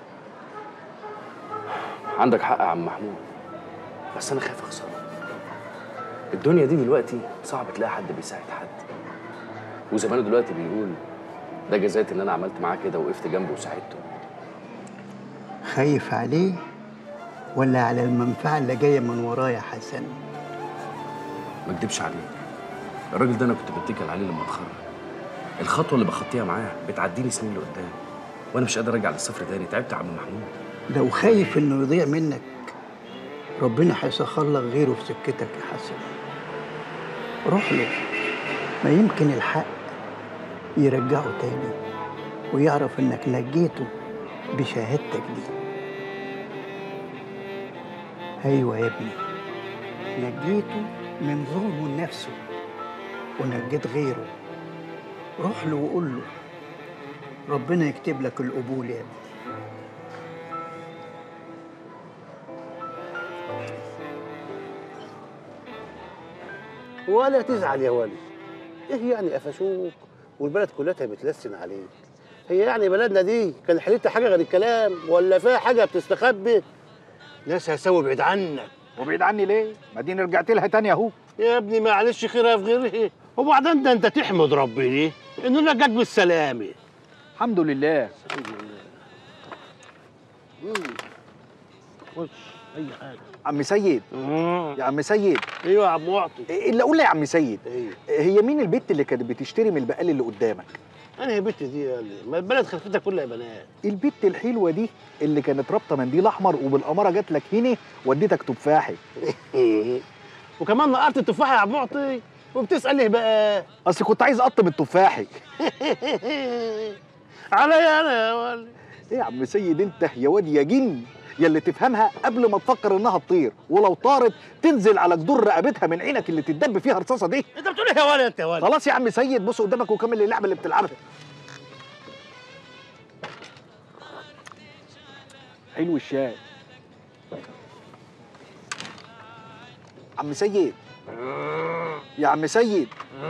عندك حق يا عم محمود، بس انا خايف اخسره. الدنيا دي دلوقتي صعب تلاقي حد بيساعد حد، وزمانه دلوقتي بيقول ده جزاء ان انا عملت معاه كده وقفت جنبه وساعدته. خايف عليه ولا على المنفعه اللي جايه من وراه يا حسن؟ ما اكدبش عليك، الراجل ده انا كنت بتكل عليه لما اتخرج. الخطوه اللي بخطيها معاه بتعديني سنين لقدام، وانا مش قادر ارجع للصفر تاني. تعبت يا عم محمود. لو خايف انه يضيع منك، ربنا هيسخر لك غيره في سكتك يا حسن. روح له، ما يمكن الحق يرجعه تاني ويعرف انك نجيته بشهادتك دي. ايوه يا ابني، نجيته من ظلمه لنفسه ونجيت غيره. روح له وقول له ربنا يكتب لك القبول يا ابني. ولا تزعل يا ولي. ايه يعني قفشوك والبلد كلها بتلسن عليك؟ هي يعني بلدنا دي كان حلتها حاجه غير الكلام ولا فيها حاجه بتستخبي؟ ناس هسوي بعيد عنك. وبعيد عني ليه؟ ما دي رجعت لها تاني اهو. يا ابني معلش خيرها في غيره. وبعدين ده انت تحمد ربنا انه نجاك بالسلامه. الحمد لله. الحمد لله. خش اي حاجه. عم سيد. يا عم سيد. ايوه يا عم معطي. اللي اقول لي يا عم سيد، ايوه، هي مين البت اللي كانت بتشتري من البقال اللي قدامك؟ انا يا بت دي ما البلد خلفتها كلها بنات. البت الحلوه دي اللي كانت رابطه منديل احمر وبالاماره جات لك هنا وديتك تفاحي. وكمان نقرت التفاحه يا عم معطي وبتسال ليه بقى؟ اصل كنت عايز اقطم التفاحي. عليا انا يا ولد. ايه يا عم سيد انت يا واد يا جن، يلي تفهمها قبل ما تفكر انها تطير، ولو طارت تنزل على جدور رقبتها من عينك اللي تتدب فيها الرصاصه دي. انت بتقول ايه يا ولد انت يا ولد؟ خلاص يا عم سيد، بص قدامك وكمل اللعبه اللي بتلعبها. حلو الشاي. عم سيد. يا عم سيد.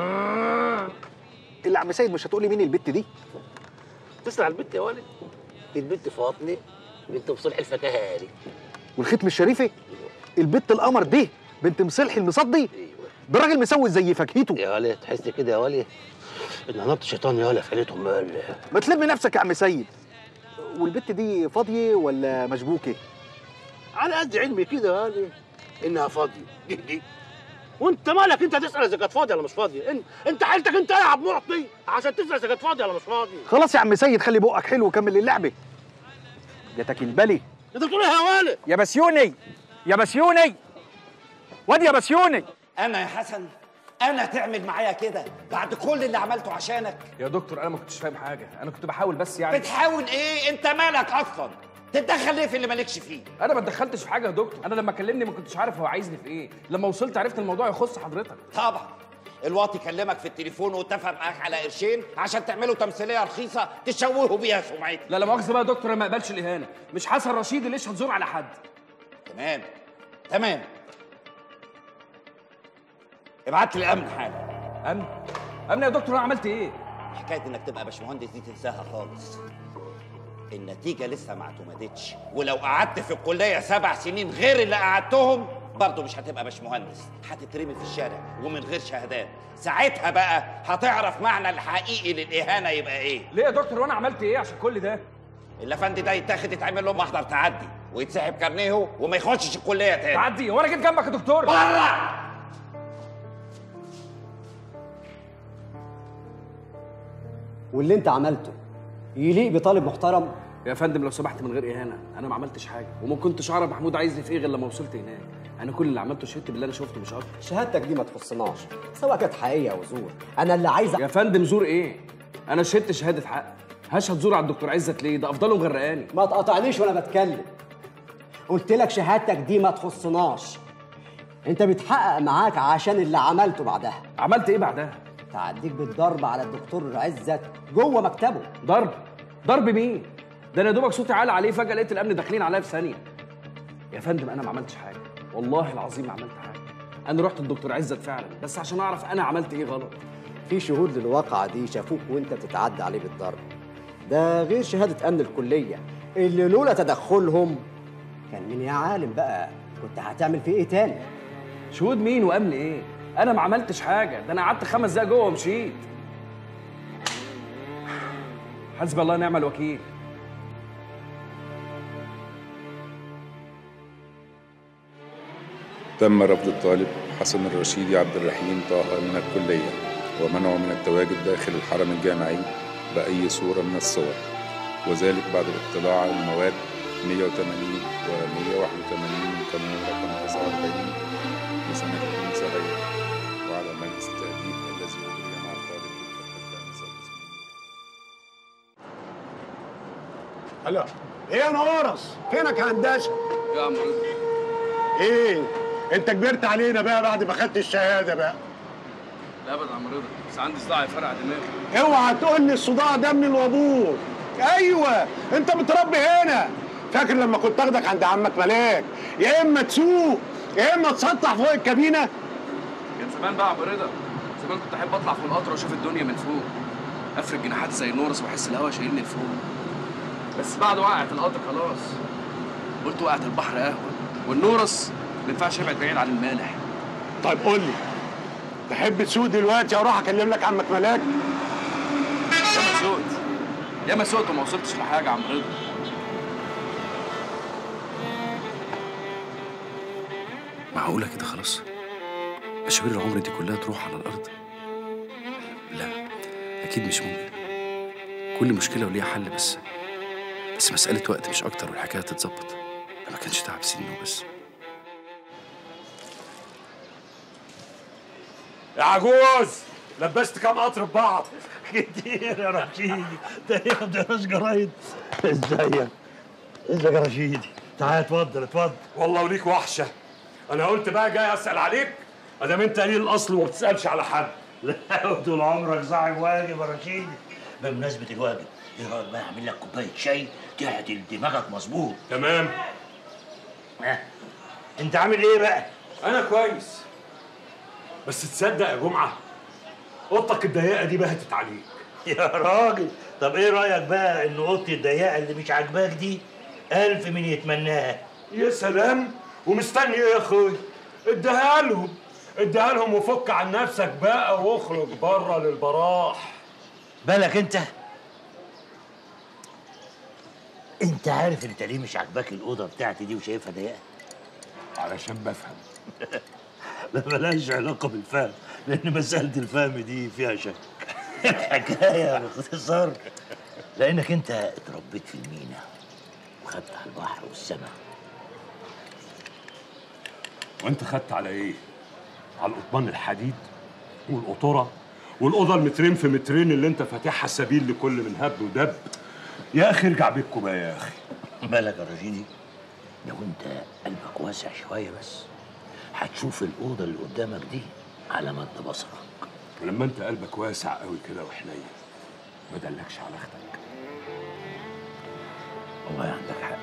اللي عم سيد مش هتقولي مين البت دي؟ تسمع البت يا ولد؟ البت فاطمه بنت مصلح الفكهاني. والختم الشريفي؟ البت القمر دي بنت مصلحي المصدي؟ ده راجل مسوي زي فاكهته. يا ولد تحس كده يا ولد ان نبط شيطان يا ولد في عيلتهم مال. ما تلم نفسك يا عم سيد. والبت دي فاضيه ولا مشبوكه؟ على قد علمي كده يا ولد انها فاضيه. دي وانت مالك انت تسال اذا كانت فاضيه ولا مش فاضيه؟ انت حيلتك انت يا عبد معطي عشان تسال اذا كانت فاضيه ولا مش فاضيه؟ خلاص يا عم سيد، خلي بقك حلو وكمل اللعبه. جاتك البلي. انت بتقول ايه يا والد؟ يا بسيوني يا بسيوني، واد يا بسيوني. انا يا حسن، انا تعمل معايا كده بعد كل اللي عملته عشانك؟ يا دكتور انا ما كنتش فاهم حاجه، انا كنت بحاول بس يعني. بتحاول ايه؟ انت مالك اصلا؟ تتدخل ليه في اللي مالكش فيه؟ انا ما اتدخلتش في حاجه يا دكتور، انا لما كلمني ما كنتش عارف هو عايزني في ايه، لما وصلت عرفت الموضوع يخص حضرتك. طبعا الواطي كلمك في التليفون واتفق معاك على قرشين عشان تعملوا تمثيليه رخيصه تشوهوا بيها سمعتي. لا مؤاخذه بقى يا دكتور، انا ما اقبلش الاهانه، مش حسن رشيد اللي يشهد زور على حد. تمام ابعت لي الامن حالا. امن يا دكتور؟ انا عملت ايه؟ حكايه انك تبقى باشمهندس دي تنساها خالص، النتيجه لسه ما اعتمدتش، ولو قعدت في الكليه 7 سنين غير اللي قعدتهم برضه مش هتبقى باشمهندس، هتترمي في الشارع ومن غير شهادات، ساعتها بقى هتعرف معنى الحقيقي للاهانه يبقى ايه. ليه يا دكتور وانا عملت ايه عشان كل ده؟ الافندي ده يتاخد يتعمل له محضر تعدي ويتسحب كارنيه وما يخشش الكليه تاني. تعدي؟ وانا جيت جنبك يا دكتور؟ بره! واللي انت عملته يليق بطالب محترم؟ يا فندم لو سمحت من غير اهانه، انا ما عملتش حاجه وما كنتش اعرف محمود عايزني في ايه غير لما وصلت هناك، انا كل اللي عملته شهدت باللي انا شفته مش اكتر. شهادتك دي ما تخصناش سواء كانت حقيقيه او زور، انا اللي عايز يا فندم زور ايه؟ انا شهدت شهاده حق، هشهد زور على الدكتور عزت ليه؟ ده افضله مغرقاني. ما تقاطعنيش وانا بتكلم، قلت لك شهادتك دي ما تخصناش، انت بتحقق معاك عشان اللي عملته بعدها. عملت ايه بعدها؟ تعديك بالضرب على الدكتور عزت جوه مكتبه. ضرب مين؟ ده انا دوبك صوتي عالي عليه، فجاه لقيت الامن داخلين عليا في ثانيه. يا فندم انا ما عملتش حاجه، والله العظيم ما عملت حاجه، انا رحت للدكتور عزت فعلا بس عشان اعرف انا عملت ايه غلط. في شهود للواقعه دي شافوك وانت بتتعدى عليه بالضرب، ده غير شهاده امن الكليه اللي لولا تدخلهم كان مين يا عالم بقى كنت هتعمل فيه ايه تاني. شهود مين وامن ايه؟ انا ما عملتش حاجه، ده انا قعدت 5 دقايق جوه ومشيت. حسبي الله ونعم الوكيل. تم رفض الطالب حسن الرشيدي عبد الرحيم طه من الكلية ومنعه من التواجد داخل الحرم الجامعي بأي صورة من الصور، وذلك بعد الاطلاع على المواد 180 و 181 من قانون رقم 49 لسنة 2007 وعلى مجلس التأديب الذي أجري مع الطالب بالفترة الخامسة. هلا ايه يا نورس؟ فينك يا هندسه؟ يا عم رضا ايه؟ انت كبرت علينا بقى بعد ما خدت الشهاده بقى. لا ابدا يا عم رضا، بس عندي صداع يفرقع دماغي. اوعى تقول لي الصداع ده من الوبور. ايوه انت متربي هنا. فاكر لما كنت اخدك عند عمك ملاك يا اما تسوق يا اما تسطح فوق الكابينه؟ كان زمان بقى يا عم رضا، زمان كنت احب اطلع فوق القطر واشوف الدنيا من فوق، افرد جناحاتي زي النورس واحس الهوا شايلني لفوق. بس بعد وقعت القطر خلاص قلت وقعت البحر قهوه، والنورس ما ينفعش يبعد بعيد عن المالح. طيب قول لي تحب تسوق دلوقتي اروح اكلم لك عمك ملاك؟ ياما سوقت وما وصلتش لحاجه يا عم رضا. معقوله كده خلاص؟ مشاوير العمر دي كلها تروح على الارض؟ لا اكيد مش ممكن، كل مشكله وليها حل، بس مساله وقت مش اكتر والحكايه تتظبط. ده ما كانش تعب سنين وبس. يا عجوز لبست كام قطر في بعض؟ كتير يا رشيدي، ده ايه ما بتقراش جرايد؟ ازيك يا رشيدي؟ تعالى اتفضل. والله وليك وحشه، انا قلت بقى جاي اسال عليك ادام انت قليل الاصل وما بتسالش على حد. لا طول عمرك صاحب واجب يا رشيدي. بمناسبة الواجب، ايه رأيك بقى اعمل لك كوباية شاي تعدل دماغك مظبوط؟ تمام. انت عامل ايه بقى؟ انا كويس، بس تصدق يا جمعه اوضتك الضيقه دي بهتت عليك. يا راجل طب ايه رأيك بقى ان اوضتي الضيقة اللي مش عاجباك دي 1000 من يتمناها؟ يا سلام، ومستني ايه يا اخوي؟ اديها لهم وفك عن نفسك بقى واخرج بره للبراح. بالك انت عارف انت ليه مش عاجباك الاوضه بتاعتي دي وشايفها ضيقه؟ علشان بفهم. لا بلاش علاقه بالفهم، لان مساله الفهم دي فيها شك. الحكايه باختصار لانك انت اتربيت في المينا وخدت على البحر والسماء. وانت خدت على ايه؟ على القضبان الحديد والقطوره والاوضه المترين في مترين اللي انت فاتحها سبيل لكل من هب ودب. يا اخي ارجع بيتكم بقى يا اخي. مالك يا رشيدي؟ لو انت قلبك واسع شويه بس هتشوف الاوضه اللي قدامك دي على مد بصرك. ولما انت قلبك واسع قوي كده وحنين ما دلكش على اختك. والله عندك حق.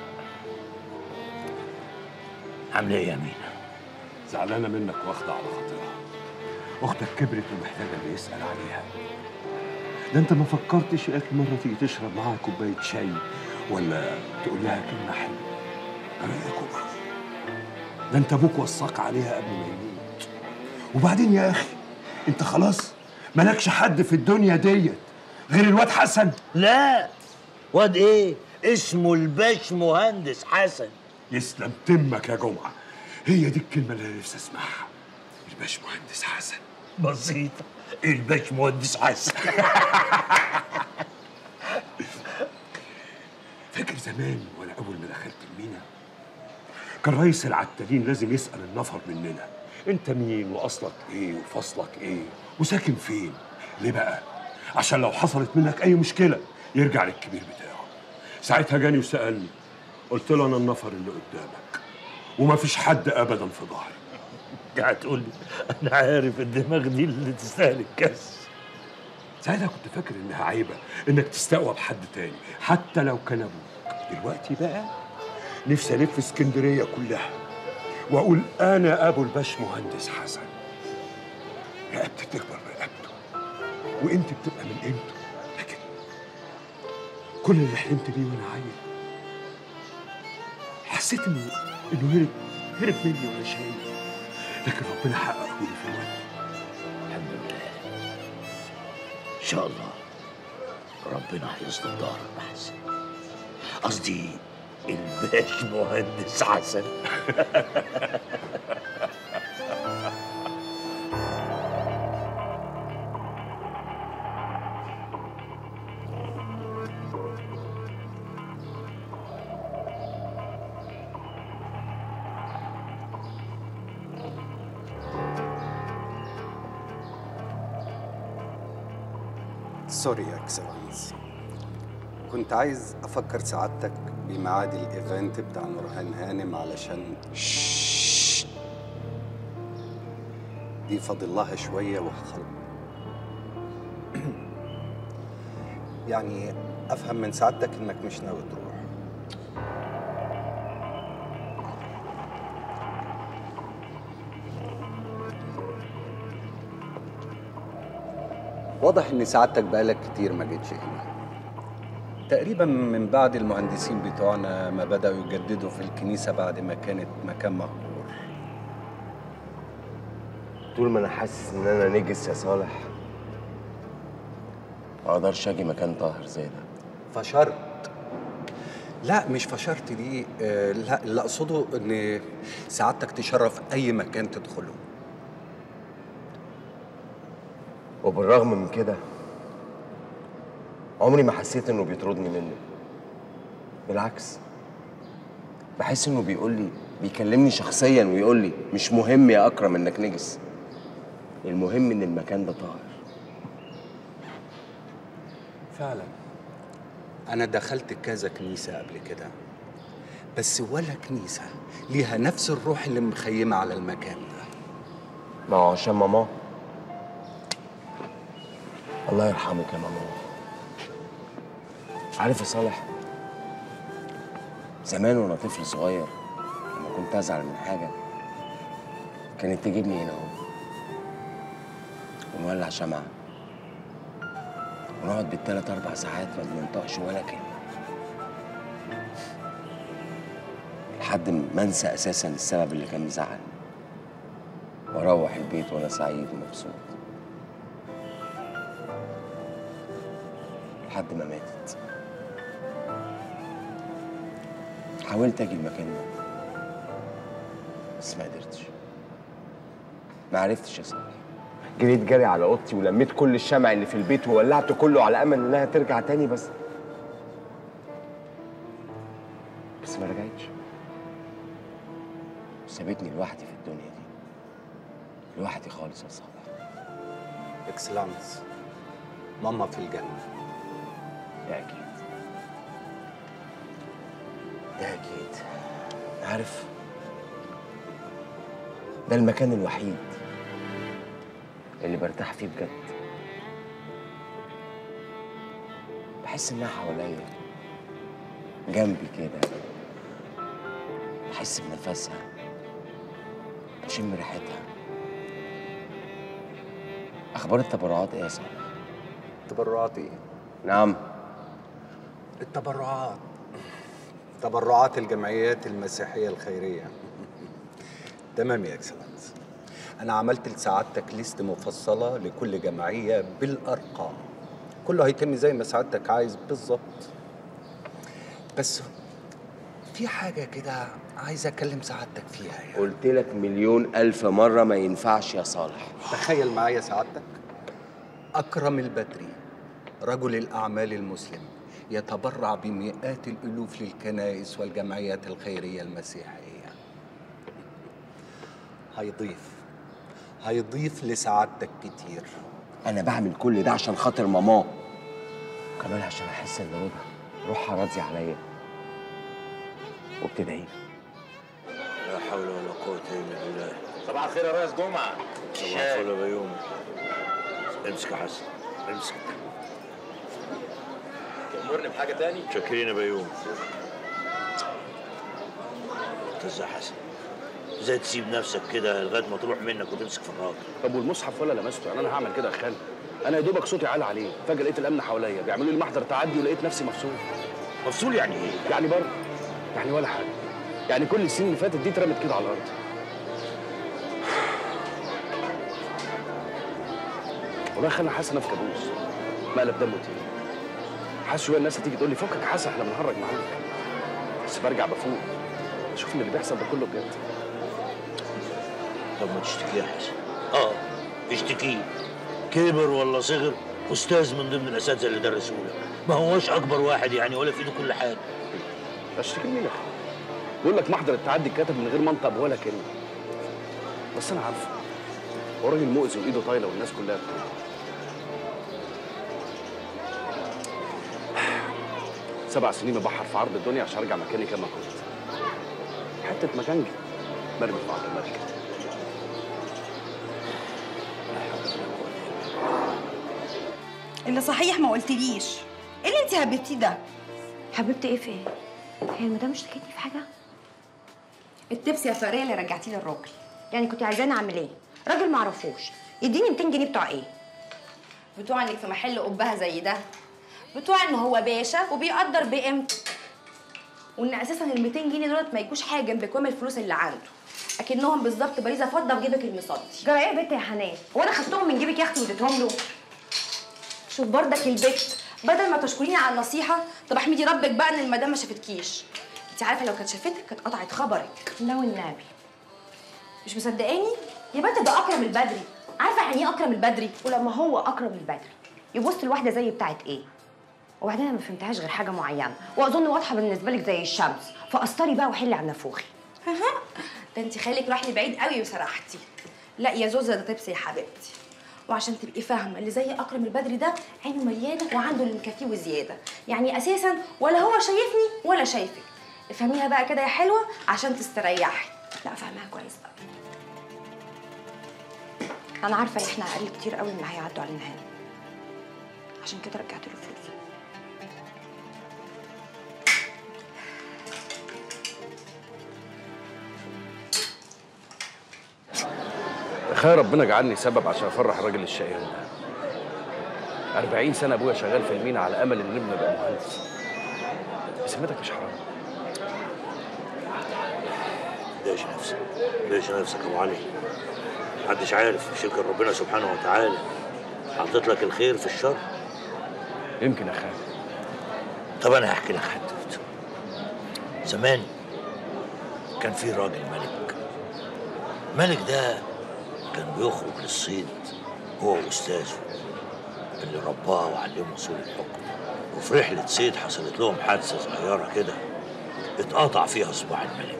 عامله ايه يا مينا؟ زعلانه منك واخده على خاطرها. اختك كبرت ومحتاجه اللي يسال عليها. ده انت ما فكرتش يا اخي مره تيجي تشرب معاها كوبايه شاي ولا تقول لها كلمه حلوه؟ انا يا كبرى ده انت ابوك وصاك عليها قبل ما يموت. وبعدين يا اخي انت خلاص مالكش حد في الدنيا ديت غير الواد حسن. لا واد ايه؟ اسمه الباش مهندس حسن. يسلم تمك يا جمعه، هي دي الكلمه اللي انا نفسي اسمعها. الباش مهندس حسن. بسيطه، الباش مهندس حسن. فاكر زمان وانا اول ما دخلت المينا كان رئيس العتالين لازم يسال النفر مننا انت مين واصلك ايه وفصلك ايه وساكن فين. ليه بقى؟ عشان لو حصلت منك اي مشكله يرجع للكبير بتاعه. ساعتها جاني وسالني، قلت له انا النفر اللي قدامك ومفيش حد ابدا في ظهري. قاعد تقول لي انا عارف الدماغ دي اللي تستاهل الكاس. ساعتها كنت فاكر انها عيبه انك تستقوى بحد تاني حتى لو كان ابوك. دلوقتي بقى نفسي الف اسكندريه كلها واقول انا ابو الباش مهندس حسن. رقبتي تكبر رقبته وقيمتي بتبقى من قيمته. لكن كل اللي حلمت بيه وانا عيل حسيت انه هرب مني وانا شايل، لكن ربنا حققه لي في الوقت. الحمد لله. ان شاء الله ربنا هيصلح ظهرك بحسن. قصدي الباش مهندس حسن. سوري يا اكسلانس، كنت عايز افكر سعادتك بميعاد الايفنت بتاع نورهان هانم علشان دي فاضل لها شويه وهخلص. يعني افهم من سعادتك انك مش ناوي تروح. واضح ان سعادتك بقالك كتير ما جيتش هنا، تقريبا من بعد المهندسين بتوعنا ما بدأوا يجددوا في الكنيسة بعد ما كانت مكان مهجور. طول ما انا حاسس ان انا نجس يا صالح ما اقدرش اجي مكان طاهر زي ده. فشرت؟ لا مش فشرت دي، لا اللي اقصده ان سعادتك تشرف اي مكان تدخله. وبالرغم من كده عمري ما حسيت انه بيطردني منه. بالعكس بحس انه بيكلمني شخصيا ويقول لي مش مهم يا اكرم انك نجس، المهم ان المكان ده طاهر. فعلا انا دخلت كذا كنيسة قبل كده، بس ولا كنيسة ليها نفس الروح اللي مخيمة على المكان ده. ما هو عشان ماما، الله يرحمك يا ماما. عارف يا صالح، زمان وانا طفل صغير لما كنت ازعل من حاجه كانت تجيبني هنا اهو ونولع شمعه ونقعد بالثلاث اربع ساعات ما بننطقش ولا كلمه لحد ما انسى اساسا السبب اللي كان مزعلني واروح البيت وانا سعيد ومبسوط لحد ما ماتت. حاولت اجي المكان ده بس ما قدرتش. ما عرفتش يا صالح. جريت جري على اوضتي ولميت كل الشمع اللي في البيت وولعته كله على امل انها ترجع تاني، بس ما رجعتش. سابتني لوحدي في الدنيا دي، لوحدي خالص يا صالح. اكسلانس، ماما في الجنة. ده أكيد، ده أكيد. عارف، ده المكان الوحيد اللي برتاح فيه بجد. بحس إنها حواليا جنبي كده، بحس بنفسها، بشم ريحتها. أخبار التبرعات إيه يا صاحبي؟ تبرعات إيه؟ نعم، التبرعات، تبرعات الجمعيات المسيحية الخيرية. تمام يا اكسلانس. أنا عملت لسعادتك ليست مفصلة لكل جمعية بالأرقام. كله هيتم زي ما سعادتك عايز بالظبط. بس في حاجة كده عايز أكلم سعادتك فيها يعني. قلت لك 1,000,000 مرة ما ينفعش يا صالح. تخيل معايا سعادتك، أكرم البدري رجل الأعمال المسلم يتبرع بمئات الألوف للكنائس والجمعيات الخيرية المسيحية. هيضيف لسعادتك كتير. أنا بعمل كل ده عشان خاطر ماما، وكمان عشان أحس إن رضا روحها راضية عليا وبتدعي. لا حول ولا قوة إلا بالله. صباح الخير يا ريس جمعة. صباح الفل يا بيومي. امسك يا حسن، امسك. تأمرني بحاجة تاني؟ شاكرين يا بيومي. انت ازاي يا حسن؟ ازاي تسيب نفسك كده لغايه ما تروح منك وتمسك في الراجل؟ طب والمصحف ولا لمسته؟ يعني انا هعمل كده يا خالد؟ انا يا دوبك صوتي عالي عليه، فجاه لقيت الامن حواليا بيعملوا لي محضر تعدي ولقيت نفسي مفصول. مفصول يعني ايه؟ يعني بره، يعني ولا حاجه، يعني كل السنين اللي فاتت دي اترمت كده على الارض. والله خلاني حاسس انا في كابوس، مقلب دمه تقيل. حاسس شويه الناس هتيجي تقول لي فكك يا حسن احنا بنهرج معاك، بس برجع بفوق اشوف ان اللي بيحصل ده كله بجد. طب ما تشتكيه يا حسن. اشتكيه. كبر ولا صغر، استاذ من ضمن الاساتذه اللي درسوا لك، ما هوش اكبر واحد يعني ولا في ايده كل حاجه. اشتكي مين يا اخي؟ بيقول لك محضر التعدي اتكتب من غير منطق ولا كلمه. بس انا عارفه هو راجل مؤذي وايده طايله والناس كلها بتقول. 7 سنين مبحر في عرض الدنيا عشان ارجع مكاني كما كنت. حته مكانجي مرمي في عرض الملك. اللي صحيح ما قلتليش ايه اللي انت هببتيه ده؟ حبيبتي ايه في ايه؟ هي المدام اشتكتني في حاجه؟ التبس يا فاريه اللي رجعتيه للراجل. يعني كنت عايزاني اعمل ايه؟ راجل معرفوش يديني 200 جنيه بتوع ايه؟ بتوع انك في محل قبها زي ده، بتوع ان هو باشا وبيقدر بقيمته، وان اساسا ال 200 جنيه دولت ما يجوش حاجه جنب كوام الفلوس اللي عنده، اكنهم بالظبط باريزه فضه في جيبك المصدي. جرى ايه يا بنت يا حنان؟ هو انا خدتهم من جيبك يا اختي واديتهم له؟ شوف بردك البت، بدل ما تشكريني على النصيحه طب احمدي ربك بقى ان المدام ما شافتكيش. انت عارفه لو كانت شافتك كانت قطعت خبرك. لا والنبي. مش مصدقاني؟ يا بنت ده اكرم البدري. عارفه يعني ايه اكرم البدري؟ ولما هو اكرم البدري يبص لواحده زي بتاعت ايه؟ وبعدين انا ما فهمتهاش غير حاجه معينه واظن واضحه بالنسبه لك زي الشمس، فقسطري بقى وحلي عن نافوخي. ده انت خالك راح لبعيد قوي وسرحتي. لا يا زوزه ده تبسي يا حبيبتي. وعشان تبقي فاهمه اللي زي اكرم البدري ده عينه مليانه وعنده اللي مكفيه وزياده، يعني اساسا ولا هو شايفني ولا شايفك. افهميها بقى كده يا حلوه عشان تستريحي. لا فاهمها كويس بقى. انا عارفه ان احنا اقل كتير قوي من هيعدوا علينا هنا، عشان كده رجعت له فلوسه. تخيل ربنا جعلني سبب عشان افرح الراجل الشقي ده. 40 سنه ابويا شغال في المينا على امل ان ابني يبقى مهندس. بسمتك مش حرام؟ دايش نفسك، دايش نفسك يا ابو علي. محدش عارف، مش يمكن ربنا سبحانه وتعالى حاطط لك الخير في الشر؟ يمكن يا خالد. طب انا هحكي لك حدوته. زمان كان في راجل ملك. الملك ده كان بيخرج للصيد هو واستاذه اللي رباه وعلمه اصول الحكم، وفي رحله صيد حصلت لهم حادثه صغيره كده اتقطع فيها صباع الملك.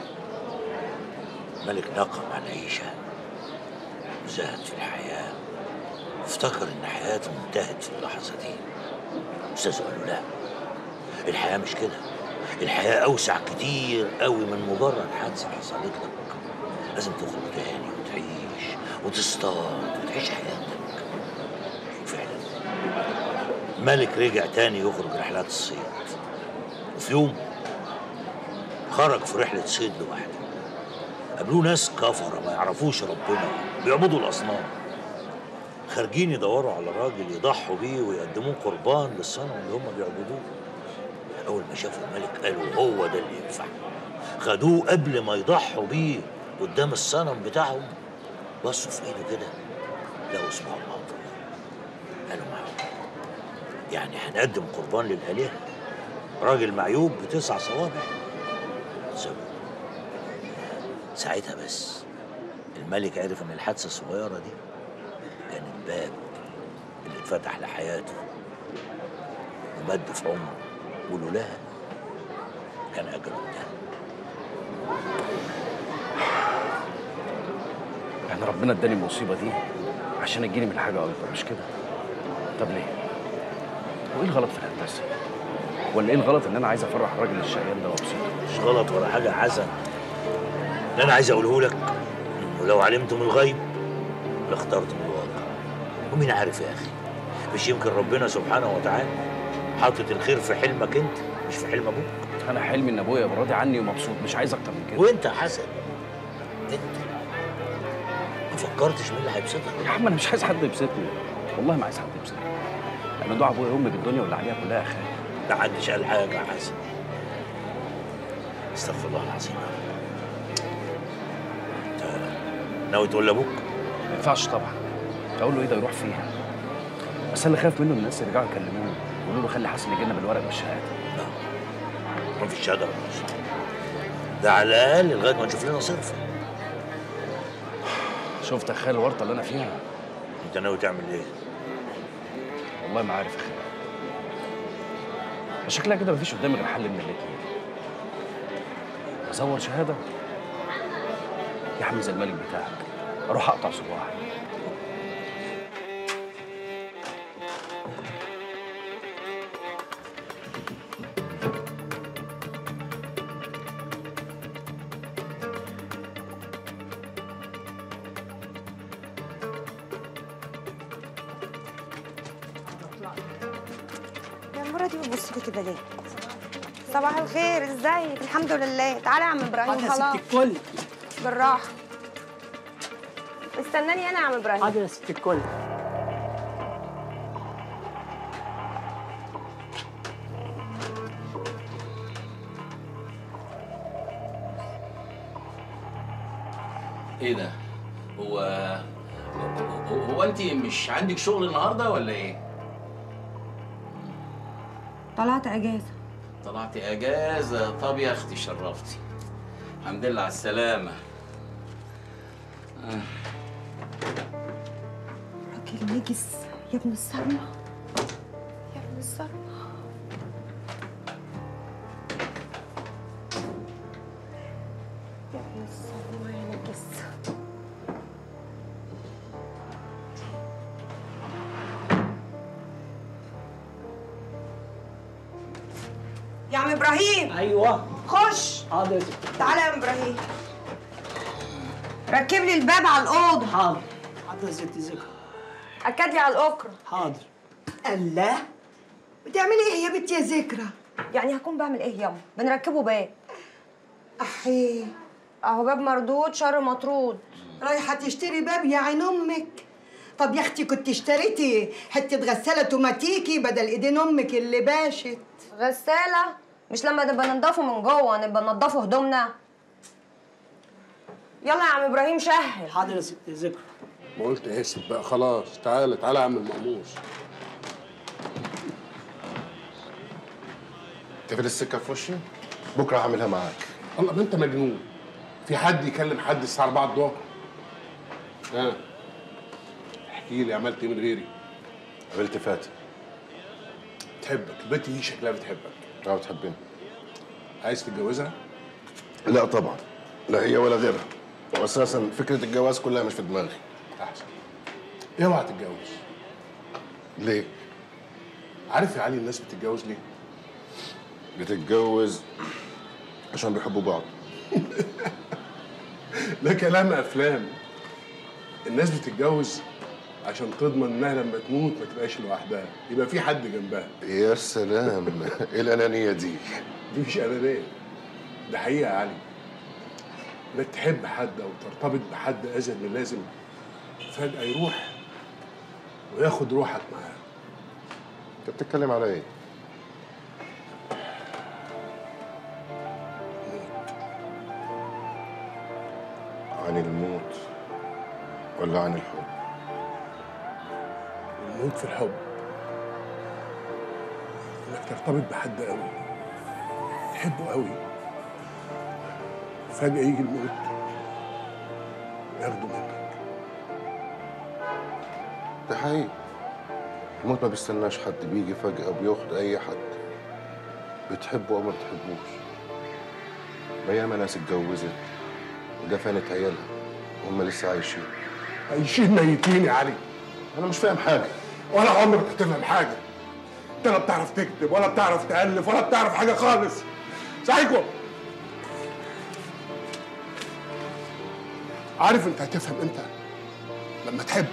الملك نقم عن عيشه وزهد في الحياه، افتكر ان حياته انتهت في اللحظه دي. استاذه قال له لا، الحياه مش كده، الحياه اوسع كتير قوي من مجرد حادثه حصلت لك. لازم تخرج تاني وتعيش وتصطاد وتعيش حياتك. وفعلا الملك رجع تاني يخرج رحلات الصيد، وفي يوم خرج في رحلة صيد لوحده. قابلوه ناس كفرة ما يعرفوش ربنا، بيعبدوا الأصنام، خارجين يدوروا على راجل يضحوا بيه ويقدموه قربان للصنم اللي هم بيعبدوه. أول ما شافوا الملك قالوا هو ده اللي ينفع. خدوه قبل ما يضحوا بيه قدام الصنم بتاعهم، بصوا في ايده كده لقوا صباعه مقطوع. قالوا معقول يعني هنقدم قربان للآلهة؟ راجل معيوب ب9 صوابع. سابوه. ساعتها بس الملك عرف ان الحادثة الصغيرة دي كان الباب اللي اتفتح لحياته ومد في عمره، ولولاها كان أجله انتهى. يعني ربنا اداني المصيبه دي عشان اجيني من حاجه اكبر، مش كده؟ طب ليه؟ وايه الغلط في الهندسه؟ ولا ايه الغلط ان انا عايز افرح الراجل الشقيان ده وابسطه؟ مش غلط ولا حاجه يا حسن. اللي انا عايز اقوله لك انه لو علمتم الغيب لاخترتم الواقع. ومين عارف يا اخي، مش يمكن ربنا سبحانه وتعالى حاطط الخير في حلمك انت مش في حلم ابوك؟ انا حلمي ان ابويا يبقى راضي عني ومبسوط، مش عايز اكتر من كده. وانت يا حسن انت ما فكرتش مين اللي هيبسطك؟ يا عم انا مش عايز حد يبسطني، والله ما عايز حد يبسطني. انا دعاء ابويا وامي بالدنيا واللي عليها كلها يا خالد. ما حدش قال حاجه يا حسن. استغفر الله العظيم. انت ناوي تقول لابوك؟ ما ينفعش طبعا. اقول له ايه ده يروح فيها. بس انا خايف منه ان الناس يرجعوا يكلموني يقولوا له خلي حسن يجي لنا بالورق والشهاده. لا ما فيش شهاده ولا شيء. ده على الاقل لغايه ما نشوف لنا صرفه. شفت يا خال الورطه اللي انا فيها؟ انت ناوي تعمل ايه؟ والله ما عارف يا خال. شكلها كده مفيش قدامي غير حل من الاتنين. ازور شهاده يا عم زي الملك بتاعك، اروح اقطع صباعي. يا مراتي بتبص لي كده ليه؟ صباح الخير، ازيك؟ الحمد لله. تعالى يا عم ابراهيم. حاضر يا خلاص ست الكل. بالراحه. استناني انا يا عم ابراهيم. حاضر يا ست الكل. ايه ده؟ هو انت مش عندك شغل النهارده ولا ايه؟ طلعت اجازه. طلعت اجازه؟ طب يا اختي شرفتي. الحمد لله على السلامه. راجل نجس يا ابن الصرمه، يا ابن الصرمه. يا ابن الصرمه يا نجس. يا عم ابراهيم. ايوه خش. حاضر يا ست. تعالى يا عم ابراهيم، ركب لي الباب على الاوضه. حاضر حاضر يا ست ذكرى. اكد لي على الاكره. حاضر. الله، بتعملي ايه يا بنتي يا ذكرى؟ يعني هكون بعمل ايه ياما؟ بنركبه باب. احيه، اهو باب مردود شر مطرود. رايحه تشتري باب يا عين امك؟ طب يا اختي كنت اشتريتي حته غساله توماتيكي بدل ايدين امك اللي باشت. غساله؟ مش لما نبقى ننضفه من جوه نبقى ننضفه هدومنا. يلا يا عم ابراهيم شهر. حاضر يا ست ذكرى. ما قلت اسف بقى خلاص. تعالى تعالى يا عم المأموس. انت في السكه في وشي؟ بكره هعملها معاك. الله، ما انت مجنون. في حد يكلم حد الساعه 4 الظهر؟ احكي لي عملت ايه من غيري؟ قابلت فاتن. تحبك، البنت دي شكلها بتحبك. بتحبني. عايز تتجوزها؟ لا طبعا، لا هي ولا غيرها، واساسا فكره الجواز كلها مش في دماغي. احسن. اوعى تتجوز. ليه؟ عارف يا علي الناس بتتجوز ليه؟ بتتجوز عشان بيحبوا بعض. ده كلام افلام. الناس بتتجوز عشان تضمن انها لما تموت ما تبقاش لوحدها، يبقى في حد جنبها. يا سلام، ايه الانانيه دي؟ دي مش انانيه، ده حقيقه يا علي. انك تحب حد او ترتبط بحد ازيد من اللازم، فجاه يروح وياخد روحك معاه. انت بتتكلم على ايه؟ عن الموت ولا عن الحب؟ الموت في الحب. انك ترتبط بحد قوي، تحبه قوي، فجأة يجي الموت وياخده منك. ده حقيقي، الموت ما بيستناش حد، بيجي فجأة وبياخد أي حد بتحبه أو ما بتحبوش. ياما ناس اتجوزت ودفنت عيالها وهم لسه عايشين. عايشين ميتين يا علي. أنا مش فاهم حاجة. ولا عمرك هتفهم حاجة. أنت لا بتعرف تكتب ولا بتعرف تألف ولا بتعرف حاجة خالص. سايكو. عارف أنت هتفهم إمتى؟ لما تحب.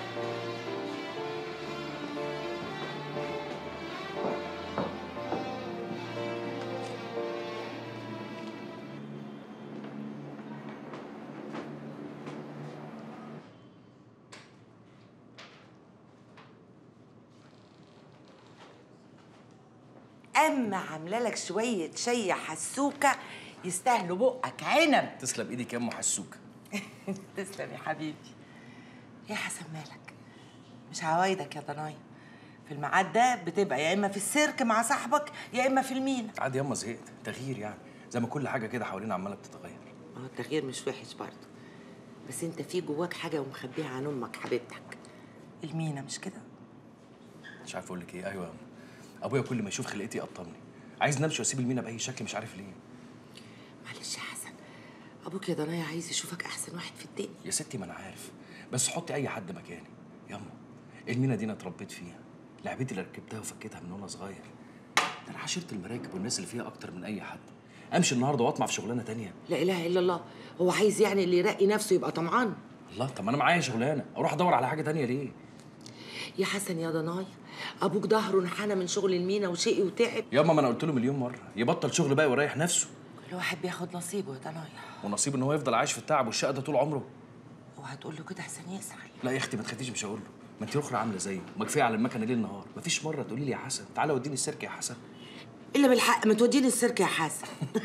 اما عامله لك شويه شاي حسوكه يستاهلوا بقك عنب. تسلم ايدك يا ام حسوكه. تسلم يا حبيبي. يا حسن مالك؟ مش عوايدك يا ضنايا. في الميعاد ده بتبقى يا اما في السيرك مع صاحبك يا اما في المينا. عادي ياما، زهقت. تغيير يعني، زي ما كل حاجه كده حوالينا عماله بتتغير. ما هو التغيير مش وحش برضه، بس انت في جواك حاجه ومخبيها عن امك حبيبتك. المينا مش كده؟ مش عارف اقول لك ايه. ايوه يا أم. ابويا كل ما يشوف خلقتي يقطمني، عايز نمشي واسيب المينا باي شكل، مش عارف ليه. معلش يا حسن، ابوك يا ضنايا عايز يشوفك احسن واحد في الدنيا. يا ستي ما انا عارف، بس حطي اي حد مكاني. ياما المينا دي انا اتربيت فيها، لعبتي اللي ركبتها وفكيتها من وانا صغير. ده انا عاشرت المراكب والناس اللي فيها اكتر من اي حد. امشي النهارده واطمع في شغلانه تانية؟ لا اله الا الله. هو عايز يعني اللي يرقي نفسه يبقى طمعان؟ الله، طب ما انا معايا شغلانه، اروح ادور على حاجه تانية ليه؟ يا حسن يا ضنايا، ابوك ظهره انحنى من شغل المينا وشقي وتعب. ياما ما انا قلت له مليون مره يبطل شغل بقى ويريح نفسه. كل واحد بياخد نصيبه يا ضنايا. ونصيبه ان هو يفضل عايش في التعب والشقه ده طول عمره. وهتقول له كده احسن يزعل. لا يا اختي ما تخافيش، مش هقول له. ما انت اخرى عامله زيي، ما كفايه على المكنه ليل نهار. مفيش مره تقولي لي يا حسن تعالى وديني السيرك يا حسن. الا بالحق ما توديني السيرك يا حسن.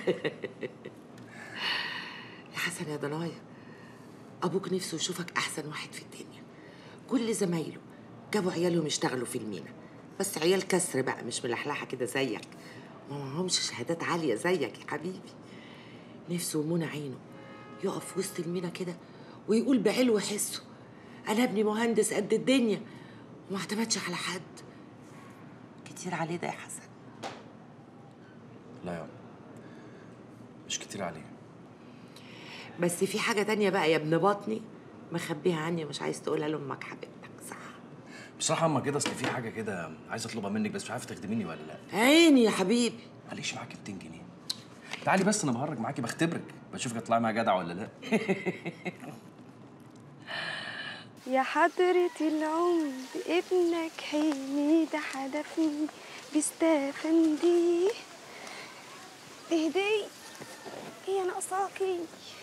يا حسن يا ضنايا، ابوك نفسه يشوفك احسن واحد في الدنيا. كل زمايله جابوا عيالهم يشتغلوا في المينا، بس عيال كسر بقى، مش ملحلحه كده زيك، ما معهمش شهادات عاليه زيك يا حبيبي. نفسه ومنى عينه يقف وسط المينا كده ويقول بعلو حسه انا ابني مهندس قد الدنيا وما اعتمدش على حد. كتير عليه ده يا حسن؟ لا يا مش كتير عليه. بس في حاجه تانية بقى يا ابن بطني مخبيها عني ومش عايز تقولها لامك حبيبتك، صح؟ بصراحه اما كده اصل في حاجه كده عايز اطلبها منك، بس مش عارفه تخدميني ولا لا. عيني يا حبيبي. معلش معاكي 200 جنيه. تعالي بس انا بهرج معاكي، بختبرك، بشوفك هتطلعي معايا جدع ولا لا. يا حضرة العمر ابنك حميد حدفني بستفندي اهدي هي ناقصاكي.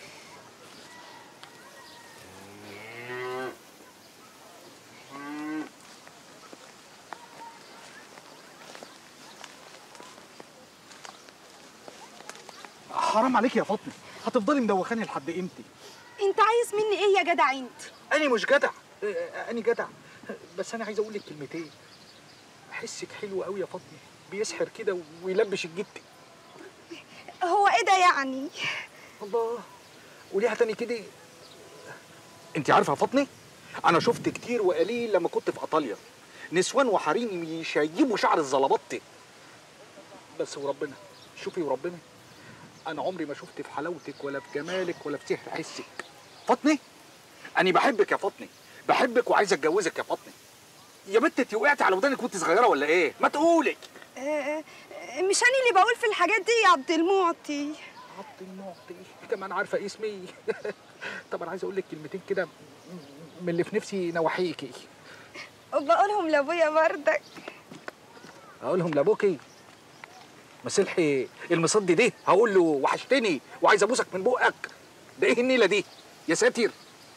حرام عليك يا فاطمه، هتفضلي مدوخاني لحد امتى؟ انت عايز مني ايه يا جدع انت؟ انا مش جدع، انا جدع، بس انا عايز اقول لك كلمتين. حسك حلو قوي يا فاطمه، بيسحر كده ويلبش الجتي. هو ايه ده يعني؟ الله، قوليها تاني كده. انت عارفه يا فاطمه انا شفت كتير وقليل لما كنت في ايطاليا، نسوان وحريم يشيبوا شعر الزلبطه. بس وربنا، شوفي وربنا، انا عمري ما شفت في حلاوتك ولا في جمالك ولا في سحر حسك. فاطمه، انا بحبك يا فاطمه، بحبك وعايز اتجوزك يا فاطمه. يا بنت انت وقعتي على ودانك وانت صغيره ولا ايه؟ ما تقولي. مش انا اللي بقول في الحاجات دي يا عبد المعطي. عبد المعطي كمان عارفه اسمي. طب انا عايز اقول لك كلمتين كده من اللي في نفسي نواحيكي. وبقولهم لابويا بردك. اقولهم لابوكي؟ مسلحي المصدي دي هقول له وحشتني وعايز ابوسك من بقك؟ ده ايه النيله دي يا ساتر؟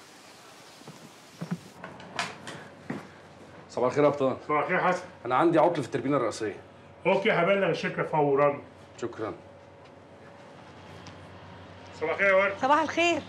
صباح الخير يا ابطال. صباح الخير يا حسن. انا عندي عطل في التربينه الرئيسيه. اوكي، هبلغ الشركه فورا. شكرا. صباح الخير يا ورد. صباح الخير.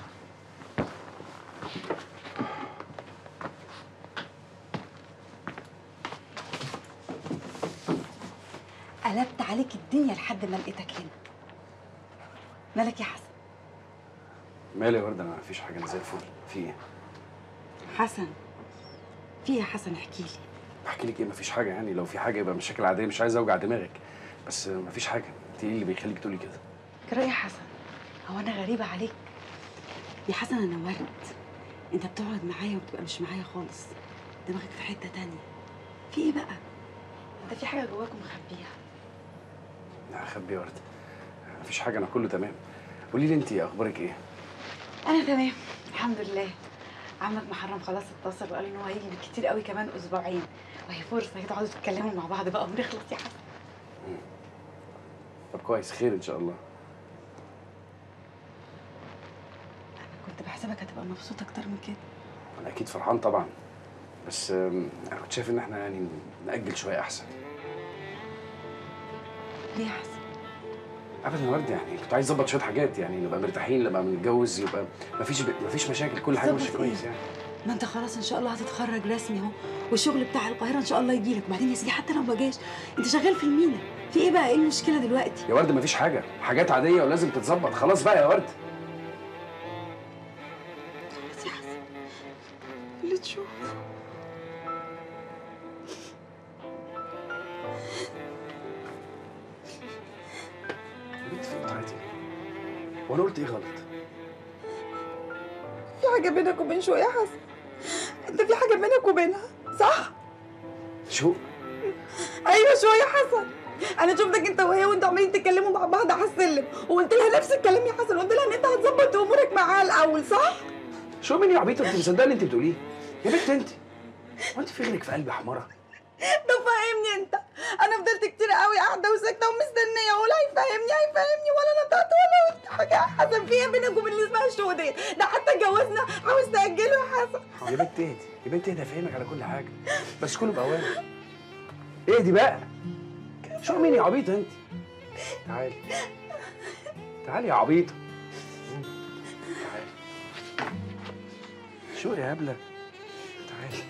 قلبت عليك الدنيا لحد ما لقيتك هنا. مالك يا حسن؟ مالي يا ورده؟ انا مفيش حاجه، انا زي الفل. في ايه؟ حسن، في ايه يا حسن؟ احكي لي. احكي لك ايه؟ مفيش حاجه يعني، لو في حاجه يبقى مشاكل عاديه، مش عايز اوجع دماغك، بس مفيش حاجه. انت ايه اللي بيخليك تقولي كده؟ كده يا حسن؟ هو انا غريبه عليك؟ يا حسن انا ورد، انت بتقعد معايا وبتبقى مش معايا خالص، دماغك في حته تانية. في ايه بقى؟ انت في حاجه جواك مخبيها. لا اخبي يا ورده، مفيش حاجه، انا كله تمام. قولي لي انت اخبارك ايه؟ انا تمام الحمد لله. عمك محرم خلاص اتصل وقال ان هو هيجي بالكتير قوي كمان اسبوعين، وهي فرصه كده تقعدوا تتكلموا مع بعض بقى ونخلص يا حسن. طب كويس، خير ان شاء الله. كنت بحسبك هتبقى مبسوط اكتر من كده. انا اكيد فرحان طبعا، بس انا كنت شايف ان احنا يعني نأجل شويه احسن. ليه يا حسن؟ ابدا يا ورد، يعني كنت عايز اظبط شويه حاجات، يعني نبقى مرتاحين، نبقى بنتجوز، يبقى مفيش مشاكل، كل حاجه ماشيه كويس يعني. ما انت خلاص ان شاء الله هتتخرج رسمي اهو، والشغل بتاع القاهره ان شاء الله يجيلك. وبعدين يا سيدي حتى لو ما جاش انت شغال في المينا، في ايه بقى؟ ايه المشكله دلوقتي؟ يا ورد مفيش حاجه، حاجات عاديه ولازم تتظبط، خلاص بقى يا ورد. خلاص يا حسن، اللي تشوف. بنت في بتاعتي، وانا قلت ايه غلط؟ في حاجه بينك وبين شو يا حسن؟ انت في حاجه بينك وبينها صح؟ شو؟ ايوه شو يا حسن؟ انا شفتك انت وهي وانتوا عمالين تتكلموا مع بعض على السلم، وقلت لها نفس الكلام يا حسن، قلت لها ان انت هتظبط امورك معاها الاول صح؟ شو مين يا عبيطه؟ انت مصدقه اللي انت بتقوليه؟ يا بنت انت، هو انت في غيرك في قلبي حماره؟ ده فاهمني انت، انا فضلت كتير قوي قاعده وساكته ومستنيه اقول هيفهمني ولا نطقت ولا قلت حاجه يا حسن. في ايه بينك وبين اللي اسمها شو دي؟ ده حتى اتجوزنا عاوز تاجله يا حسن. يا بنت اهدي، يا بنت اهدي، افهمك على كل حاجه، بس كله باوامر. اهدي بقى. شو مين يا عبيطه انت؟ تعالي تعالي يا عبيطه، تعالي. شو يا هبله؟ تعالي.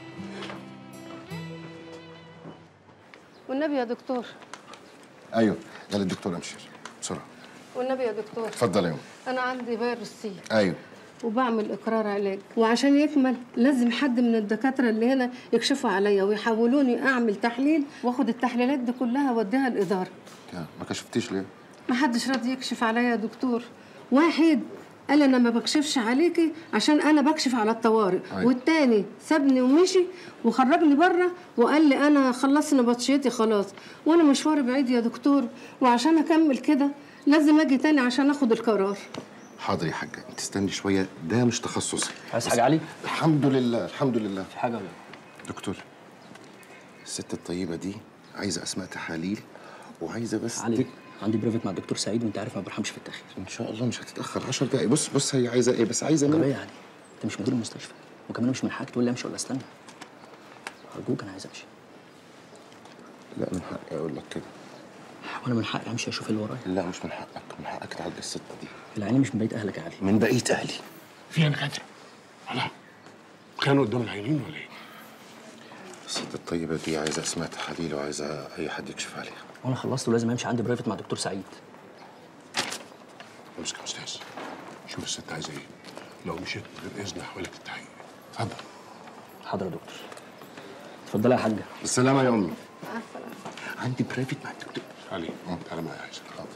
والنبي يا دكتور. ايوه قال الدكتور امشير بسرعه. والنبي يا دكتور. اتفضل يا ام. انا عندي فيروس سي. ايوه. وبعمل اقرار علاج، وعشان يكمل لازم حد من الدكاتره اللي هنا يكشفوا عليا ويحولوني اعمل تحليل، واخد التحليلات دي كلها اوديها الاداره. ما كشفتيش ليه؟ ما حدش راضي يكشف عليا يا دكتور. واحد قال انا ما بكشفش عليكي عشان انا بكشف على الطوارئ. أيوة. والتاني سابني ومشي وخرجني بره وقال لي انا خلصت نبطشيتي خلاص، وانا مشواري بعيد يا دكتور، وعشان اكمل كده لازم اجي تاني عشان اخد القرار. حاضر يا حاجه، انت استني شويه، ده مش تخصصي. عايز حاجه علي؟ الحمد لله الحمد لله. في حاجه ولا؟ دكتور، الست الطيبه دي عايزه اسماء تحاليل وعايزه بس علي عندي بريفت مع الدكتور سعيد، وانت عارف ما برحمش في التاخير. ان شاء الله مش هتتاخر 10 دقايق. بص هي عايزه ايه؟ بس عايزه طبيعي يا علي، انت مش مدير المستشفى، وكمان مش من حقك تقول لي امشي ولا استنى. ارجوك انا عايز امشي. لا من حقي اقول لك كده. وانا من حقي امشي اشوف اللي ورايا. لا مش من حقك، من حقك تعدي الست دي. العينين مش من بقيه اهلك يا علي. من بقيه اهلي. في انا كاتب لا كانوا قدام العينين ولا ايه؟ الست الطيبه دي عايزه اسماء تحاليل وعايزه اي حد يكشف عليها. وانا خلصت ولازم امشي، عندي برايفت مع الدكتور سعيد. امسك يا استاذ، شوف الست عايزه ايه. لو مشيت من غير اذن هحولك التحقيق. اتفضل. حاضر يا دكتور. اتفضلي يا حاجه. بالسلامه يا امي. مع السلامه. عندي برايفت مع الدكتور. علي تعالى معايا يا عايشه. حاضر.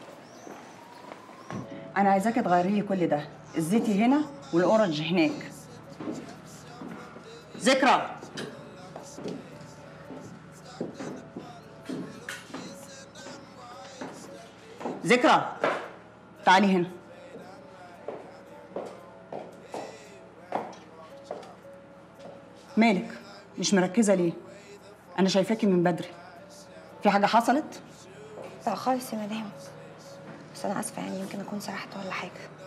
انا عايزاكي تغيري لي كل ده، الزيتي هنا والاورنج هناك. ذكرى، ذكرى تعالي هنا. مالك مش مركزه ليه؟ انا شايفاكي من بدري. في حاجه حصلت؟ لا خالص يا مدام، بس انا اسفه يعني يمكن اكون سرحت ولا حاجه.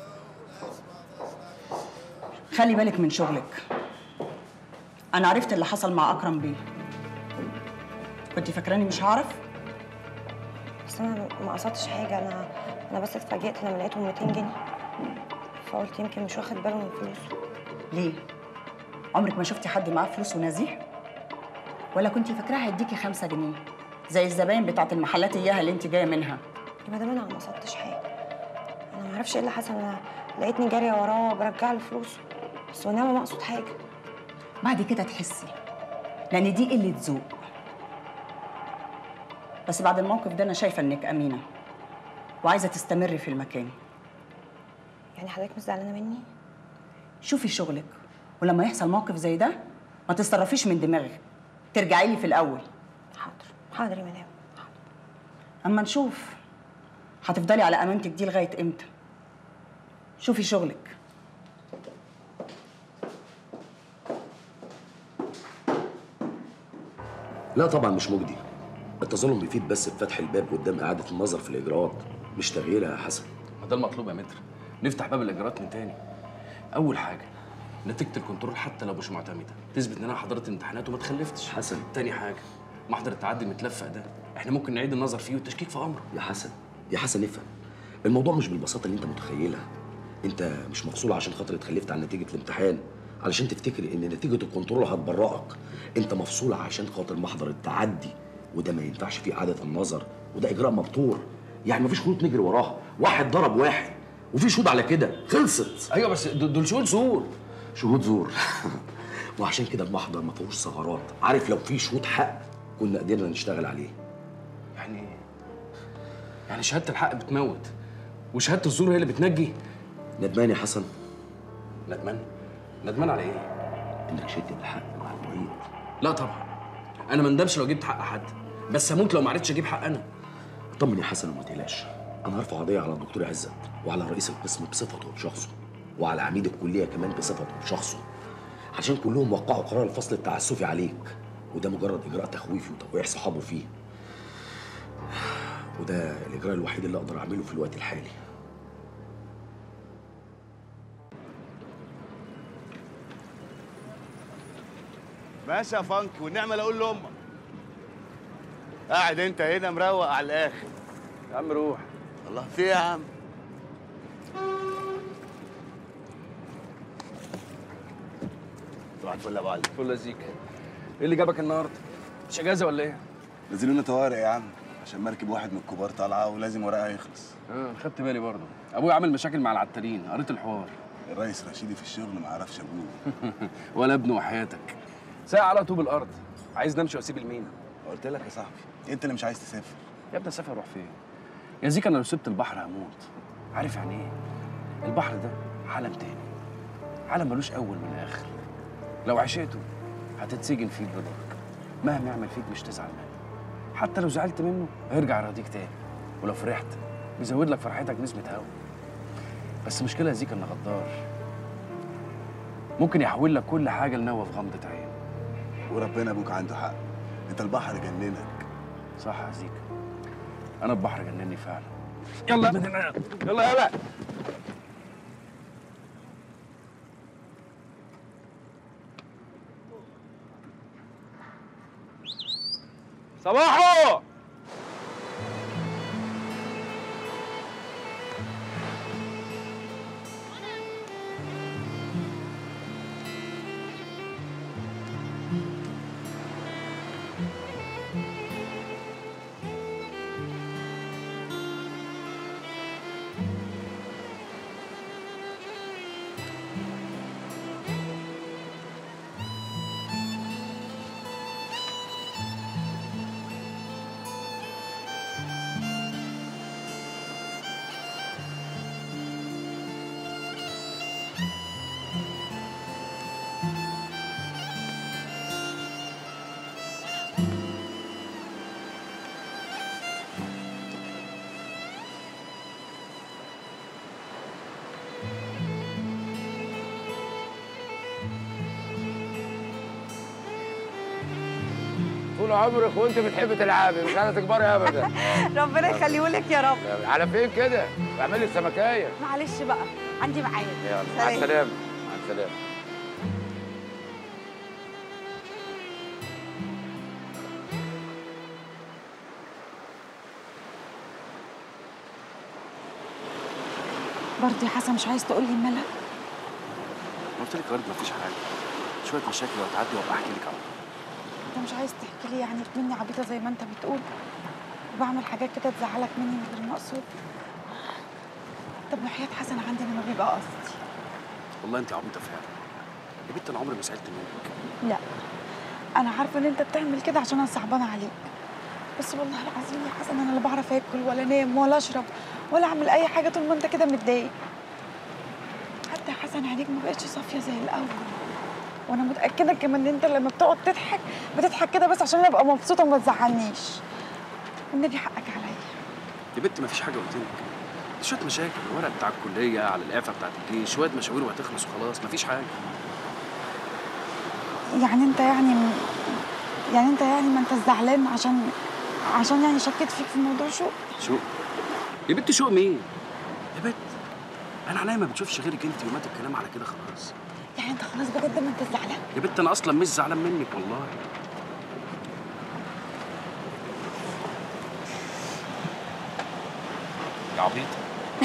خلي بالك من شغلك. انا عرفت اللي حصل مع اكرم بيه. كنت فاكراني مش هعرف؟ بس انا ما قصدتش حاجه، انا بس اتفاجئت لما لقيته 200 جنيه، فقلت يمكن مش واخد باله من فلوسه. ليه؟ عمرك ما شفتي حد معاه فلوس ونزيه؟ ولا كنتي فاكراها هيديكي 5 جنيه زي الزباين بتاعت المحلات اياها اللي انت جايه منها؟ يا مدام انا ما قصدتش حاجه، انا ما اعرفش ايه اللي حصل، انا لقيتني جاريه وراه برجع له فلوسه، بس وانا ما اقصد حاجه. بعد كده تحسي، لان دي قله ذوق. بس بعد الموقف ده انا شايفه انك امينه وعايزه تستمري في المكان. يعني حضرتك مش زعلانه مني؟ شوفي شغلك، ولما يحصل موقف زي ده ما تتصرفيش من دماغك، ترجعي لي في الاول. حاضر يا مدام. اما نشوف هتفضلي على امانتك دي لغايه امتى. شوفي شغلك. لا طبعا مش مجدي. التظلم بيفيد بس بفتح الباب قدام اعاده النظر في الاجراءات، مش تغييرها يا حسن. ما ده المطلوب يا متر، نفتح باب الاجراءات من تاني. اول حاجه نتيجه الكنترول حتى لو مش معتمده، تثبت ان انا حضرت امتحانات وما اتخلفتش. حسن. تاني حاجه محضر التعدي المتلفق ده احنا ممكن نعيد النظر فيه والتشكيك في امره. يا حسن يا حسن افهم، الموضوع مش بالبساطه اللي انت متخيلها. انت مش مفصول عشان خاطر اتخلفت عن نتيجه الامتحان علشان تفتكر ان نتيجه الكنترول هتبرئك. انت مفصول عشان خاطر محضر التعدي، وده ما ينفعش فيه اعاده النظر، وده اجراء مبتور. يعني مفيش خطوط نجري وراها، واحد ضرب واحد وفي شهود على كده، خلصت. ايوه بس دول شهود زور. شهود زور وعشان كده المحضر ما فيهوش ثغرات. عارف لو في شهود حق كنا قدرنا نشتغل عليه. يعني شهاده الحق بتموت وشهاده الزور هي اللي بتنجي. ندمان يا حسن؟ ندمان؟ ندمان على ايه؟ انك شدت الحق مع المعيد. لا طبعا انا ما ندمش لو جبت حق حد، بس هموت لو ما عرفتش اجيب حق انا. طمن يا حسن وما تقلقش، انا هرفع قضيه على الدكتور عزت وعلى رئيس القسم بصفته وبشخصه، وعلى عميد الكليه كمان بصفته وبشخصه، عشان كلهم وقعوا قرار الفصل التعسفي عليك، وده مجرد اجراء تخويفي وتوقيع صحابه فيه. وده الاجراء الوحيد اللي اقدر اعمله في الوقت الحالي. ماشي يا فانك، والنعمه لا اقول لامك. قاعد انت هنا مروق على الاخر. يا عم روح. الله في ايه يا عم؟ صباح الفل يا ابو علي. فل يا زيك. ايه اللي جابك النهارده؟ مش اجازه ولا ايه؟ نزلونا طوارئ يا عم عشان مركب واحد من الكبار طالعه ولازم ورقها يخلص. خدت بالي برضه. ابويا عامل مشاكل مع العتالين، قريت الحوار. الريس رشيدي في الشغل ما عرفش ابوه. ولا ابنه وحياتك. ساعة على طوب الارض، عايز نمشي واسيب المينا. قلت لك يا صاحبي انت اللي مش عايز تسافر. يا ابني اسافر اروح فين؟ يا زيك انا لو سبت البحر هموت. عارف يعني ايه؟ البحر ده عالم تاني، عالم ملوش اول من اخر. لو عشقته هتتسجن فيه بضرك، مهما يعمل فيك مش تزعل منه. حتى لو زعلت منه هيرجع يراضيك تاني، ولو فرحت بيزود لك فرحتك نسبة هوا. بس مشكلة يا زيك انه غدار، ممكن يحول لك كل حاجة لنوى في غمضة عين. وربنا ابوك عنده حق، انت البحر جننك. صح يا زيك، انا البحر جنني فعلا. يلا من هنا، يلا يلا. صباحو. طول عمرك وانت بتحبي تلعبي، مش عايزه تكبري ابدا. ربنا يخليهولك يا رب. على فين كده؟ بعمل لك سمكايه. معلش بقى عندي معايا. يلا مع السلامه. مع السلامه. برضه يا حسن مش عايز تقول لي مالها؟ قلت لك يا ورد مفيش حاجه، شويه مشاكل وهتعدي وابقى احكي لك عنها. انت مش عايز تحكي لي يعني مني عبيطه زي ما انت بتقول وبعمل حاجات كده تزعلك مني من غير مقصود؟ طب وحياة حسن عندي انا ما بيبقى قصدي. والله انت عبيطه فعلا يا بنت، انا عمري ما زعلت منك. لا انا عارفه ان انت بتعمل كده عشان انا صعبانه عليك، بس والله العظيم يا حسن انا لا بعرف اكل ولا انام ولا اشرب ولا اعمل اي حاجه طول ما انت كده متضايق. حتى يا حسن عينيك ما بقتش صافيه زي الاول، وانا متاكده كمان ان انت لما بتقعد تضحك بتضحك كده بس عشان انا ابقى مبسوطه وما تزعلنيش. والنبي حقك عليا يا بنت مفيش حاجه قلت لك، شويه مشاكل، الورق بتاع الكليه على الاعفاء بتاعت الجيش، شويه مشاوير وهتخلص وخلاص، مفيش حاجه. يعني انت ما انت زعلان عشان يعني شكيت فيك في موضوع شوق؟ شوق يا بنت، شوق مين يا بنت؟ انا عينيا ما بتشوفش غيرك انت، ومات الكلام على كده خلاص. يعني انت خلاص بجد ما انت زعلان؟ يا بنت انا اصلا مش زعلان منك والله. يا عبيطه.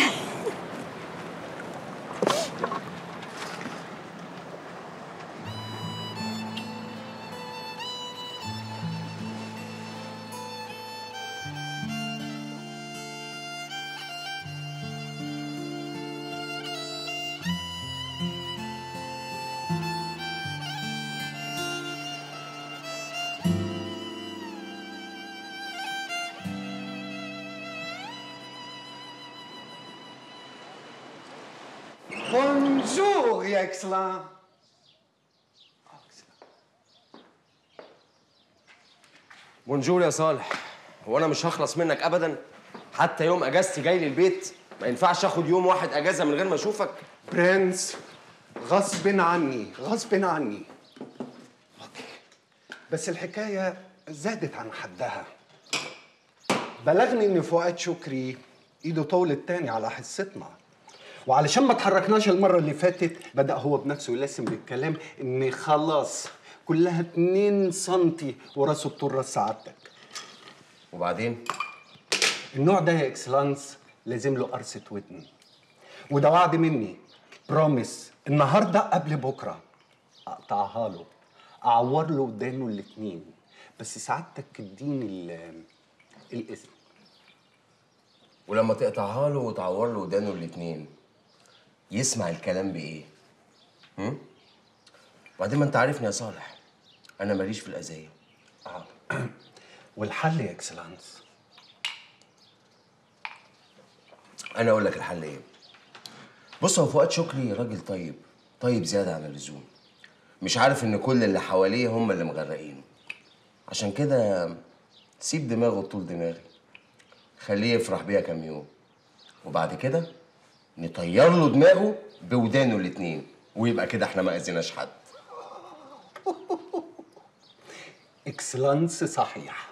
بونجور يا اكسلان. بونجور يا صالح. هو انا مش هخلص منك ابدا؟ حتى يوم اجازتي جاي لي البيت ما ينفعش اخد يوم واحد اجازه من غير ما اشوفك؟ برنس غصب عني غصب عني. اوكي بس الحكايه زادت عن حدها. بلغني ان فؤاد شكري ايده طولت تاني على حصتنا، وعلشان ما تحركناش المره اللي فاتت بدا هو بنفسه يلسم بالكلام ان خلاص كلها 2 سنتي وراسه بطول راس سعادتك. وبعدين؟ النوع ده يا اكسلانس لازم له قرصه ودن، وده وعد مني بروميس النهارده قبل بكره اقطعها له، اعور له ودانه الاتنين، بس سعادتك تديني الاسم. ولما تقطعها له وتعور له ودانه الاتنين يسمع الكلام بايه؟ وبعدين ما انت عارفني يا صالح، انا ماليش في الاذيه. والحل يا اكسلانس؟ انا اقول لك الحل ايه. بص، هو فؤاد شكري راجل طيب زياده عن اللزوم، مش عارف ان كل اللي حواليه هم اللي مغرقينه، عشان كده سيب دماغه طول دماغي، خليه يفرح بيها كام يوم، وبعد كده نطير له دماغه بودانه الاتنين، ويبقى كده احنا ما اذيناش حد. اكسلانس صحيح.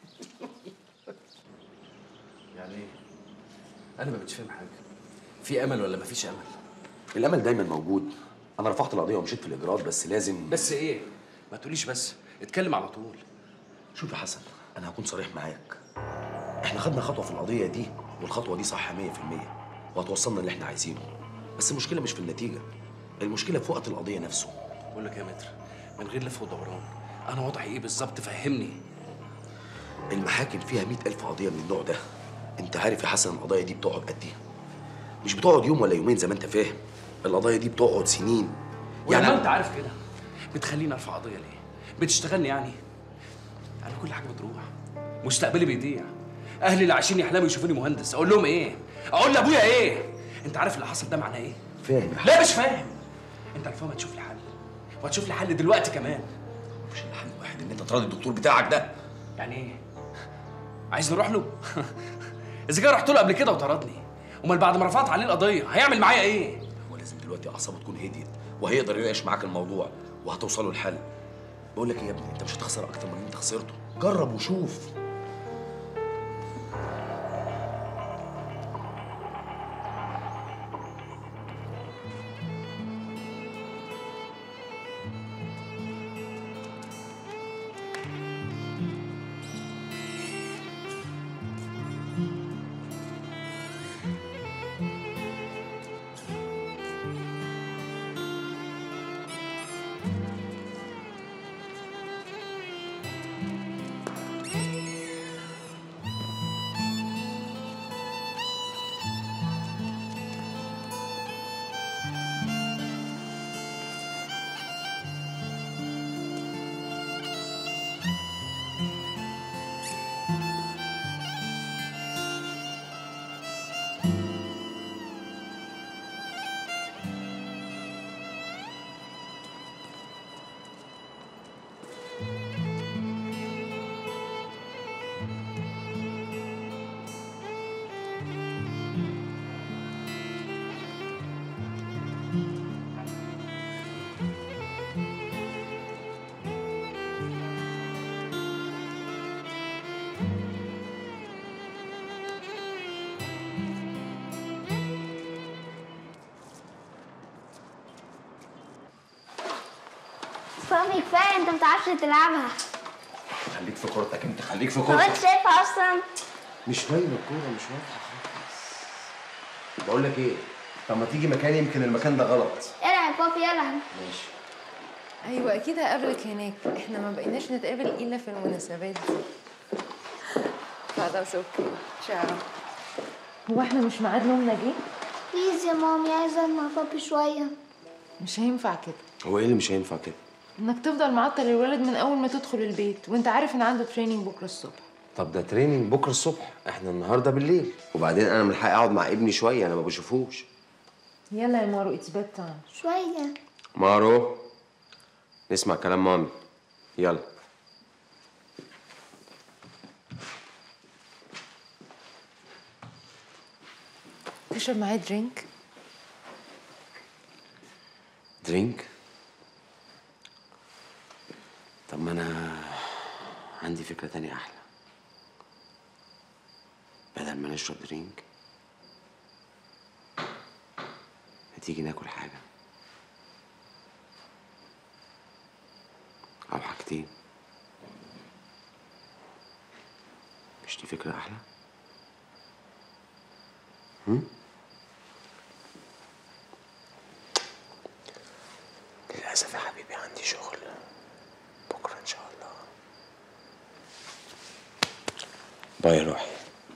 يعني ايه؟ انا ما بقتش فاهم حاجه. في امل ولا مفيش امل؟ الامل دايما موجود. انا رفعت القضيه ومشيت في الاجراءات، بس لازم. بس ايه؟ ما تقوليش بس، اتكلم على طول. شوف يا حسن، انا هكون صريح معاك. احنا خدنا خطوه في القضيه دي، والخطوه دي صح 100% وهتوصلنا اللي احنا عايزينه، بس المشكله مش في النتيجه، المشكله في وقت القضيه نفسه. بقول لك يا متر، من غير لف ودوران، انا وضعي ايه بالظبط؟ فهمني. المحاكم فيها 100,000 قضيه من النوع ده. انت عارف يا حسن القضايا دي بتقعد قد ايه؟ مش بتقعد يوم ولا يومين زي ما انت فاهم، القضايا دي بتقعد سنين. يعني انت عارف كده بتخليني ارفع قضيه ليه؟ بتشتغلني يعني؟ انا كل حاجه بتروح، مستقبلي بيضيع، اهلي اللي عايشين يحلموا يشوفوني مهندس، اقول لهم ايه؟ اقول لابويا ايه؟ انت عارف اللي حصل ده معناه ايه؟ فاهم. لا مش فاهم. انت الفهم هتشوف لي حل، وهتشوف لي حل دلوقتي كمان. مش حل واحد ان انت تراضي الدكتور بتاعك ده. يعني ايه؟ عايز نروح له؟ اذا كان رحت له قبل كده وطردني، امال بعد ما رفعت عليه القضيه هيعمل معايا ايه؟ هو لازم دلوقتي اعصابه تكون هديت، وهيقدر يناقش معاك الموضوع وهتوصلوا لحل. بقول لك ايه يا ابني، انت مش هتخسر اكتر من اللي انت خسرته. جرب وشوف. صافي كفايه، انت متعرفش تلعبها. خليك في كورتك انت، خليك في هو كورتك. انت شايفها اصلا؟ مش باينه الكوره، مش واضحه خالص. بقول لك ايه، طب ما تيجي مكاني، يمكن المكان ده غلط. العب يا بابي العب. ماشي. ايوه اكيد هقابلك هناك، احنا ما بقيناش نتقابل الا في المناسبات دي. خلاص اوكي، تشاو. هو احنا مش ميعاد نومنا جه؟ بليز يا مامي، عايزه اقعد مع بابي شويه. مش هينفع كده، هو ايه اللي مش هينفع كده؟ انك تفضل معطل الولد من اول ما تدخل البيت، وانت عارف ان عنده تريننج بكره الصبح. طب ده تريننج بكره الصبح، احنا النهارده بالليل، وبعدين انا ملحق اقعد مع ابني شويه، انا ما بشوفوش. يلا يا مارو، اتس بيد تايم. شويه. مارو نسمع كلام مامي، يلا. تشرب معايا درينك؟ درينك؟ طب ما انا عندي فكره تانية احلى. بدل ما نشرب درينك، ما تيجي ناكل حاجه او حاجتين. مش دي فكره احلى؟ للأسف يا حبيبي عندي شغل بكرة إن شاء الله. باي روحي.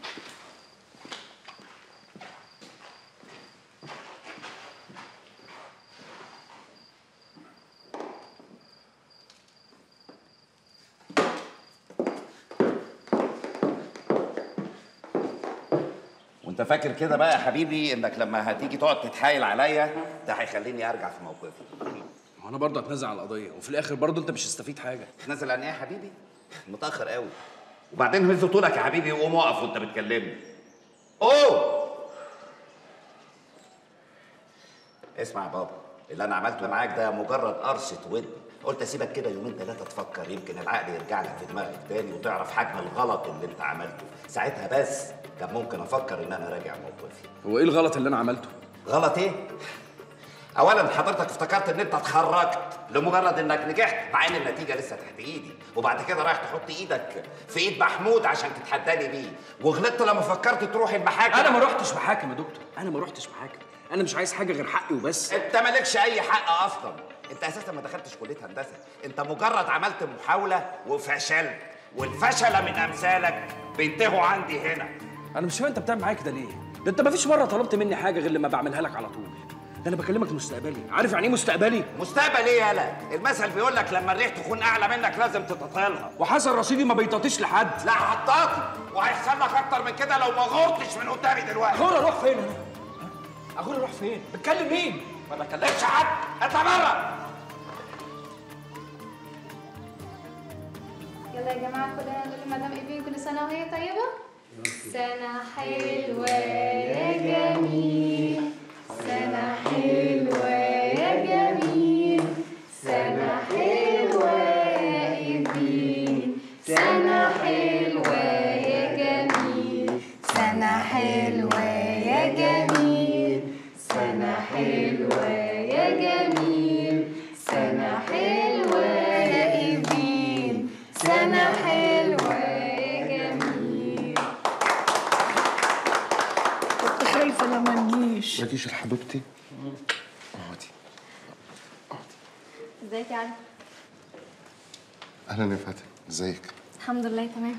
وانت فاكر كده بقى يا حبيبي انك لما هتيجي تقعد تتحايل عليا ده هيخليني ارجع في موقفي؟ وانا برضه هتنازل على القضيه، وفي الاخر برضه انت مش هتستفيد حاجه. تنازل عن ايه يا حبيبي؟ متاخر قوي. وبعدين هز طولك يا حبيبي وقوم اقف وانت بتكلمني. اوه اسمع يا بابا، اللي انا عملته معاك ده مجرد قرصه ودن. قلت اسيبك كده يومين ثلاثه تفكر، يمكن العقل يرجع لك في دماغك تاني وتعرف حجم الغلط اللي انت عملته. ساعتها بس كان ممكن افكر ان انا راجع موقفي. هو ايه الغلط اللي انا عملته؟ غلط ايه؟ اولا حضرتك افتكرت ان انت اتخرجت لمجرد انك نجحت، مع ان النتيجه لسه تحت ايدي، وبعد كده رايح تحط ايدك في ايد محمود عشان تتحداني بيه، وغلطت لما فكرت تروح المحاكم. انا ما رحتش محاكم يا دكتور، انا ما رحتش محاكم، انا مش عايز حاجه غير حقي وبس. انت مالكش اي حق اصلا، انت اساسا ما دخلتش كليه هندسه، انت مجرد عملت محاوله وفشلت، والفشله من امثالك بينتهوا عندي هنا. انا مش فاهم انت بتعمل معايا كده ليه؟ ده انت ما فيش مره طلبت مني حاجه غير لما بعملها لك على طول. ده انا بكلمك مستقبلي، عارف يعني ايه مستقبلي؟ مستقبل ايه يالا؟ المثل بيقول لك لما الريح تكون اعلى منك لازم تتطالها. وحسن رصيدي ما بيطاطيش لحد. لا هتطاطي، وهيحصل لك اكتر من كده لو ما غورتش من قدامي دلوقتي. اخويا اروح فين انا؟ اخويا اروح فين؟ بتكلم مين؟ ما بكلمش حد، اطلع بره. يلا يا جماعه كلنا نقول لمدام ايفين كل سنه وهي طيبه. سنه حلوه يا جميل، سنه حلوه يا جميل، سنه حلوه يا ايفين، سنه حلوة يا جميل، سنة حلوة يا جميل، سنة حلوة يا إيفين، سنة حلوة يا جميل. كنت خايفة لما نجيش. ما تجيش يا حبيبتي. اقعدي. ازيك يا علي؟ اهلا يا فاتن، ازيك؟ الحمد لله تمام.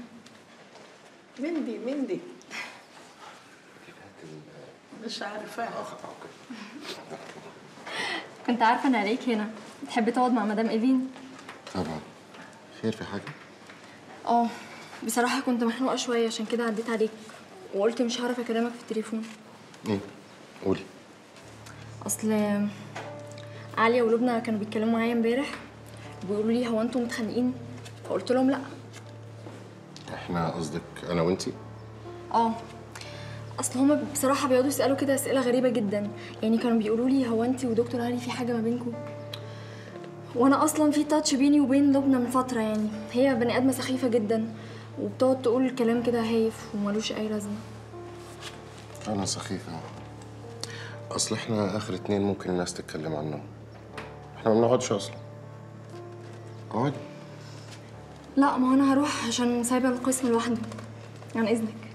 مندي مش عارفة. كنت عارفة إن عليك هنا، تحب تقعد مع مدام إيفين؟ طبعا. خير في حاجة؟ اه بصراحة كنت محروقة شوية عشان كده عديت عليك وقلت مش هعرف أكلمك في التليفون. ايه؟ قولي. أصل عليا ولبنى كانوا بيتكلموا معايا امبارح وبيقولوا لي هو انتوا متخانقين؟ فقلت لهم لأ. احنا قصدك انا وانتي؟ اه اصل هما بصراحه بيقعدوا يسالوا كده اسئله غريبه جدا، يعني كانوا بيقولوا لي هو انت ودكتور علي في حاجه ما بينكم؟ وانا اصلا في تاتش بيني وبين لبنى من فتره، يعني هي بني ادمه سخيفه جدا وبتقعد تقول كلام كده هايف وملوش اي لازمه. انا سخيفة. اصل احنا اخر اتنين ممكن الناس تتكلم عنهم. احنا ما بنقعدش اصلا. اقعدي. لا ما انا هروح عشان سايبه القسم لوحده. عن اذنك.